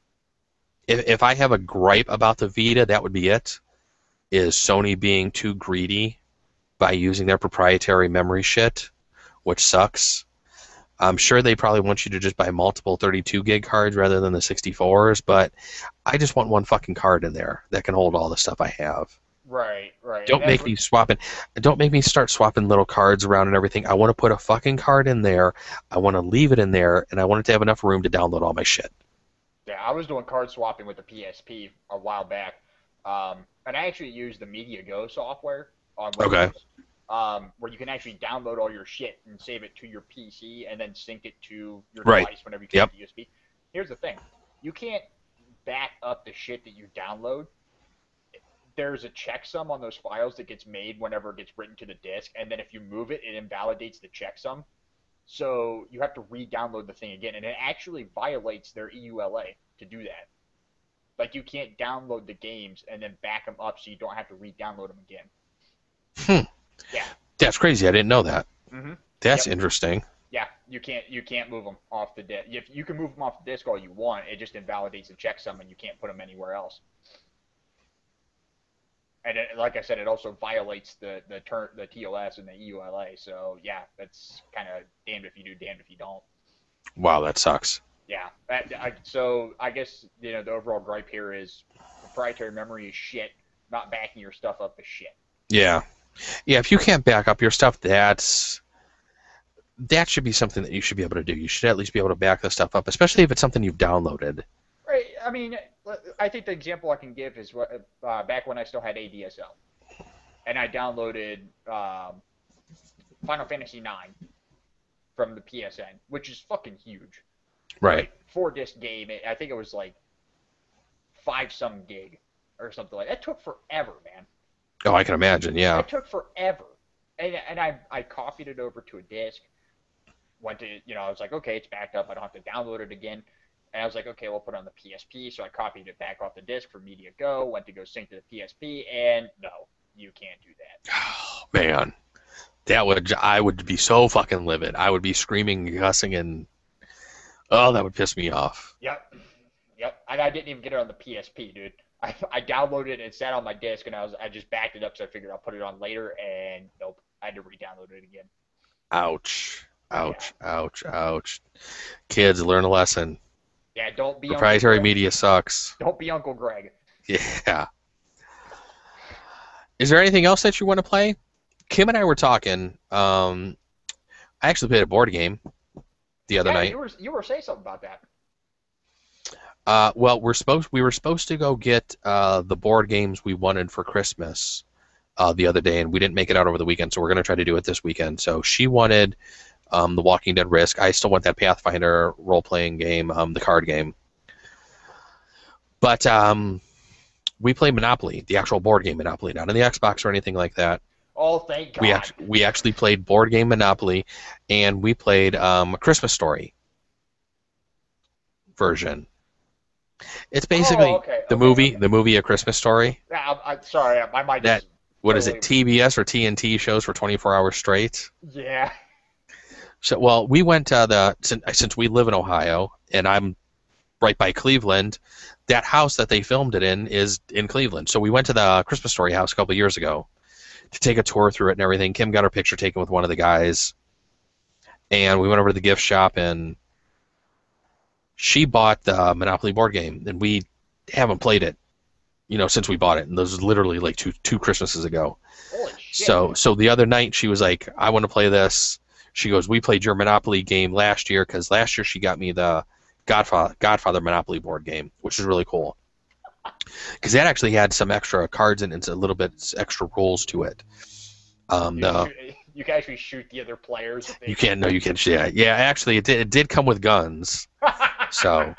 If I have a gripe about the Vita, that would be it. Is Sony being too greedy by using their proprietary memory shit, which sucks. I'm sure they probably want you to just buy multiple 32 gig cards rather than the 64s, but I just want one fucking card in there that can hold all the stuff I have. Right. Don't make me start swapping little cards around and everything. I want to put a fucking card in there. I want to leave it in there, and I want it to have enough room to download all my shit. Yeah, I was doing card swapping with the PSP a while back. And I actually used the MediaGo software on Windows, where you can actually download all your shit and save it to your PC and then sync it to your device whenever you connect the USB. Here's the thing. You can't back up the shit that you download. There's a checksum on those files that gets made whenever it gets written to the disk, and then if you move it, it invalidates the checksum. So you have to re-download the thing again, and it actually violates their EULA to do that. Like, you can't download the games and then back them up so you don't have to re-download them again. Yeah. That's crazy. I didn't know that. Mm-hmm. That's interesting. Yeah, you can't move them off the disk. If you can move them off the disk all you want, it just invalidates the checksum and you can't put them anywhere else. And like I said, it also violates the TOS and the EULA. So yeah, that's kind of damned if you do, damned if you don't. Wow, that sucks. Yeah. So I guess the overall gripe here is proprietary memory is shit. Not backing your stuff up is shit. Yeah. If you can't back up your stuff, that should be something that you should be able to do. You should at least be able to back the stuff up, especially if it's something you've downloaded. Right. I mean, I think the example I can give is back when I still had ADSL, and I downloaded Final Fantasy IX from the PSN, which is fucking huge. Right. 4-disc game. I think it was like 5-some gig or something like that. It took forever, man. Oh, I can imagine, yeah. It took forever. And I copied it over to a disc. Went to, I was like, okay, it's backed up. I don't have to download it again. And I was like, okay, we'll put it on the PSP. So I copied it back off the disc for MediaGo. Went to go sync to the PSP, and no, you can't do that. Oh, man. I would be so fucking livid. I would be screaming, cussing, and that would piss me off. Yep. And I didn't even get it on the PSP, dude. I downloaded it and it sat on my disc, and I just backed it up, so I figured I'll put it on later, and nope, I had to re-download it again. Ouch. Yeah, Ouch. Ouch. Ouch. Kids, learn a lesson. yeah. Don't be Uncle Proprietary Greg. media sucks. Don't be Uncle Greg. Yeah. Is there anything else that you want to play? Kim and I were talking. I actually played a board game the other Yeah, night. you were saying something about that. Well, we were supposed to go get the board games we wanted for Christmas the other day, and we didn't make it out over the weekend, so we're going to try to do it this weekend. So she wanted the Walking Dead Risk. I still want that Pathfinder role-playing game, the card game. But we play Monopoly, the actual board game Monopoly, not on the Xbox or anything like that. Oh, thank God. We actually played board game Monopoly, and we played a Christmas Story version. It's basically the movie A Christmas Story. Yeah, I'm sorry, my mind That is what is it? TBS or TNT shows for 24 hours straight. yeah. So well, we went to since we live in Ohio and I'm right by Cleveland. That house that they filmed it in is in Cleveland. So we went to the Christmas Story house a couple of years ago to take a tour through it and everything. Kim got her picture taken with one of the guys, and we went over to the gift shop, and she bought the Monopoly board game, and we haven't played it, since we bought it, and those was literally like two Christmases ago. Holy shit. So the other night she was like, I want to play this. She goes, we played your Monopoly game last year, because last year she got me the Godfather Monopoly board game, which is really cool. Because that actually had some extra cards and a little bit extra rules to it. You can actually shoot the other players. You can't. No, you can't. Yeah. Actually, it did come with guns. So,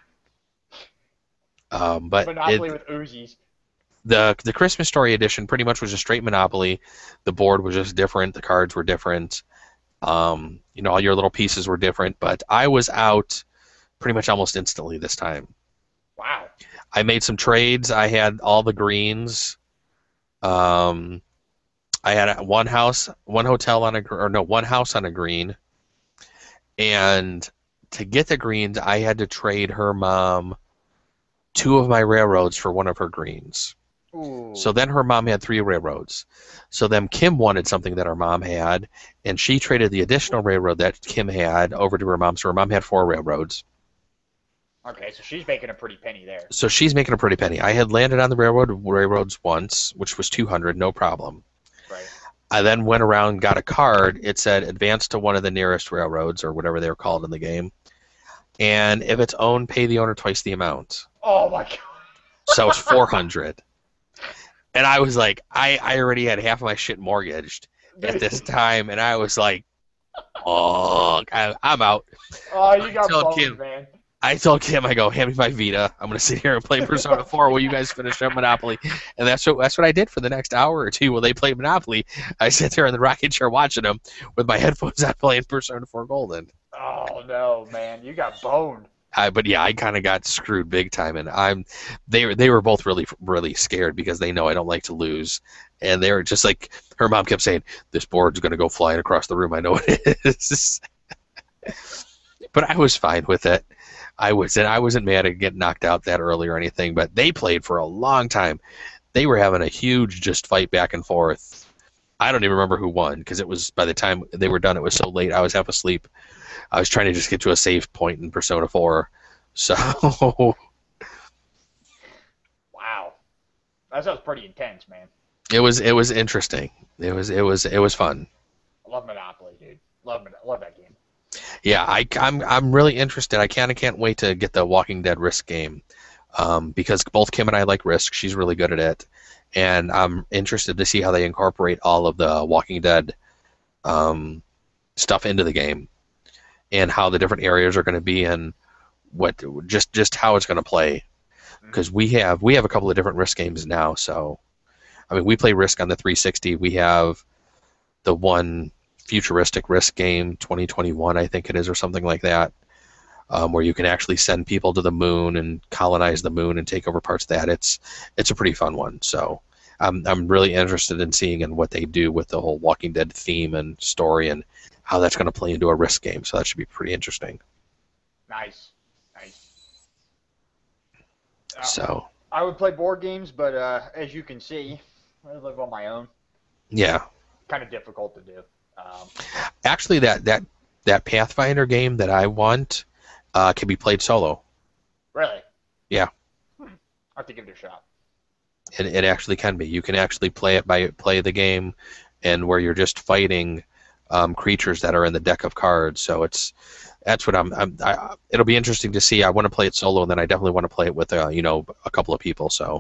but Monopoly with Uzis. The Christmas Story edition pretty much was a straight Monopoly. The board was just different. The cards were different. All your little pieces were different. But I was out pretty much almost instantly this time. Wow. I made some trades. I had all the greens. I had one house on a green. And to get the greens, I had to trade her mom 2 of my railroads for 1 of her greens. Ooh. So then her mom had 3 railroads. So then Kim wanted something that her mom had, and she traded the additional railroad that Kim had over to her mom. So her mom had 4 railroads. Okay, so she's making a pretty penny there. So she's making a pretty penny. I had landed on the railroads once, which was 200, no problem. Right. I then went around, got a card. It said advance to one of the nearest railroads, or whatever they were called in the game. And if it's owned, pay the owner twice the amount. Oh my God. So it's 400. And I was like, I already had half of my shit mortgaged at this time, and I was like, oh, I'm out. Oh, you got boned, Kim, man. I told Kim, I go, hand me my Vita. I'm going to sit here and play Persona 4 while you guys finish up Monopoly. And that's what I did for the next hour or two while they played Monopoly. I sat there in the rocking chair watching them with my headphones on playing Persona 4 Golden. Oh, no, man. You got boned. But yeah, I kind of got screwed big time, and they were both really really scared because they know I don't like to lose, and they were just like, her mom kept saying, "This board's gonna go flying across the room." I know it is, but I was fine with it. I wasn't mad at getting knocked out that early or anything. But they played for a long time. They were having a huge just fight back and forth. I don't even remember who won because it was by the time they were done, it was so late. I was half asleep. I was trying to just get to a save point in Persona 4. So wow. That sounds pretty intense, man. it was interesting. It was fun. I love Monopoly, dude. Love that game. Yeah, I'm really interested. I can't wait to get the Walking Dead Risk game. Because both Kim and I like Risk. She's really good at it. And I'm interested to see how they incorporate all of the Walking Dead stuff into the game. And how the different areas are going to be, and what just how it's going to play, because we have a couple of different Risk games now. So, I mean, we play Risk on the 360. We have the one futuristic Risk game, 2021, I think it is, or something like that, where you can actually send people to the moon and colonize the moon and take over parts of that. It's a pretty fun one. So, I'm really interested in seeing and what they do with the whole Walking Dead theme and story and how that's going to play into a Risk game. So that should be pretty interesting. Nice. So I would play board games, but as you can see, I live on my own. Yeah. Kind of difficult to do. Actually, that Pathfinder game that I want can be played solo. Really? Yeah. I have to give it a shot. It actually can be. You can actually play the game, and where you're just fighting creatures that are in the deck of cards. So that's what it'll be interesting to see. I want to play it solo, and then I definitely want to play it with a couple of people. So.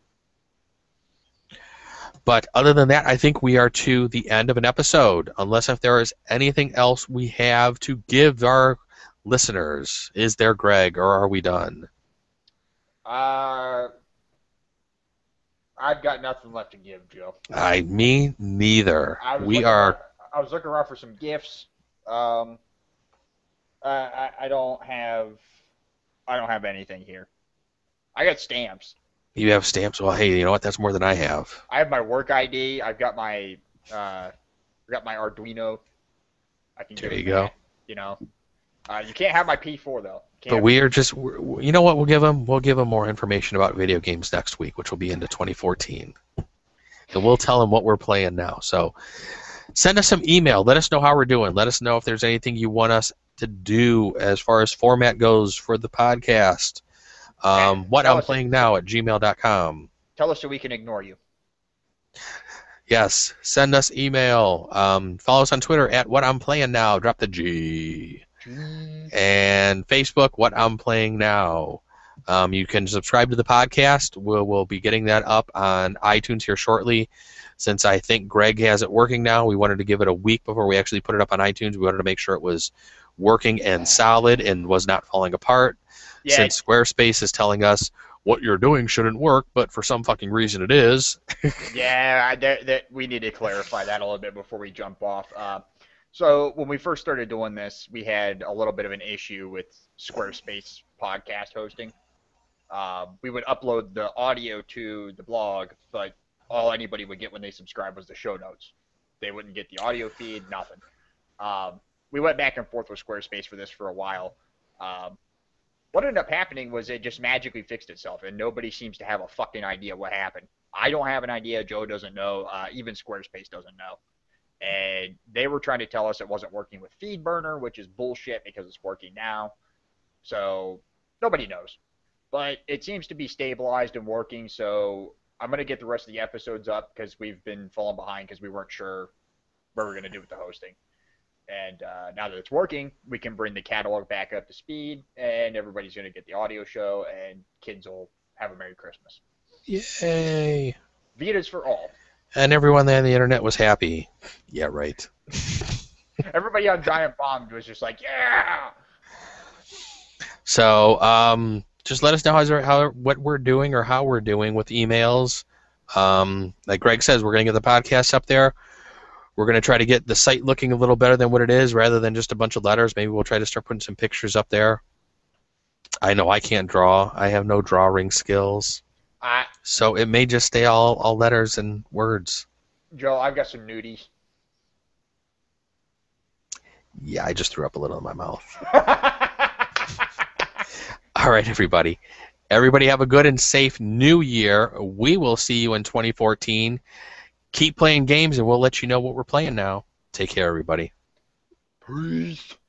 But other than that, I think we are to the end of an episode. Unless if there is anything else we have to give our listeners. Is there, Greg, or are we done? I've got nothing left to give, Joe. Me neither. I was looking around for some gifts. I don't have anything here. I got stamps. You have stamps? Well, hey, you know what? That's more than I have. I have my work ID. I've got my Arduino. I can there you go. You know, you can't have my P4 though. But you know what? We'll give them more information about video games next week, which will be into 2014, and we'll tell them what we're playing now. So, send us some email. Let us know how we're doing. Let us know if there's anything you want us to do as far as format goes for the podcast. What I'm playing now at gmail.com. Tell us so we can ignore you. Yes, send us email. Follow us on Twitter at What I'm Playing Now. Drop the G. And Facebook, What I'm Playing Now. You can subscribe to the podcast. We'll be getting that up on iTunes here shortly. Since I think Greg has it working now, we wanted to give it a week before we actually put it up on iTunes. We wanted to make sure it was working and solid and was not falling apart. Yeah. Since Squarespace is telling us what you're doing shouldn't work, but for some fucking reason it is. Yeah, we need to clarify that a little bit before we jump off. So when we first started doing this, we had a little bit of an issue with Squarespace podcast hosting. We would upload the audio to the blog, but all anybody would get when they subscribed was the show notes. They wouldn't get the audio feed, nothing. We went back and forth with Squarespace for this for a while. What ended up happening was it just magically fixed itself, and nobody seems to have a fucking idea what happened. I don't have an idea. Joe doesn't know. Even Squarespace doesn't know. And they were trying to tell us it wasn't working with FeedBurner, which is bullshit because it's working now. So nobody knows. But it seems to be stabilized and working, so I'm going to get the rest of the episodes up because we've been falling behind because we weren't sure what we were going to do with the hosting. And now that it's working, we can bring the catalog back up to speed, and everybody's going to get the audio show, and kids will have a Merry Christmas. Yay! Vitas for all. And everyone there on the internet was happy. Yeah, right. Everybody on Giant Bomb was just like, yeah! So, just let us know what we're doing or how we're doing with emails. Like Greg says, we're going to get the podcast up there. We're going to try to get the site looking a little better than what it is rather than just a bunch of letters. Maybe we'll try to start putting some pictures up there. I know I can't draw. I have no drawing skills. So it may just stay all letters and words. Joe, I've got some nudies. Yeah, I just threw up a little in my mouth. All right, everybody. Everybody have a good and safe new year. We will see you in 2014. Keep playing games, and we'll let you know what we're playing now. Take care, everybody. Peace.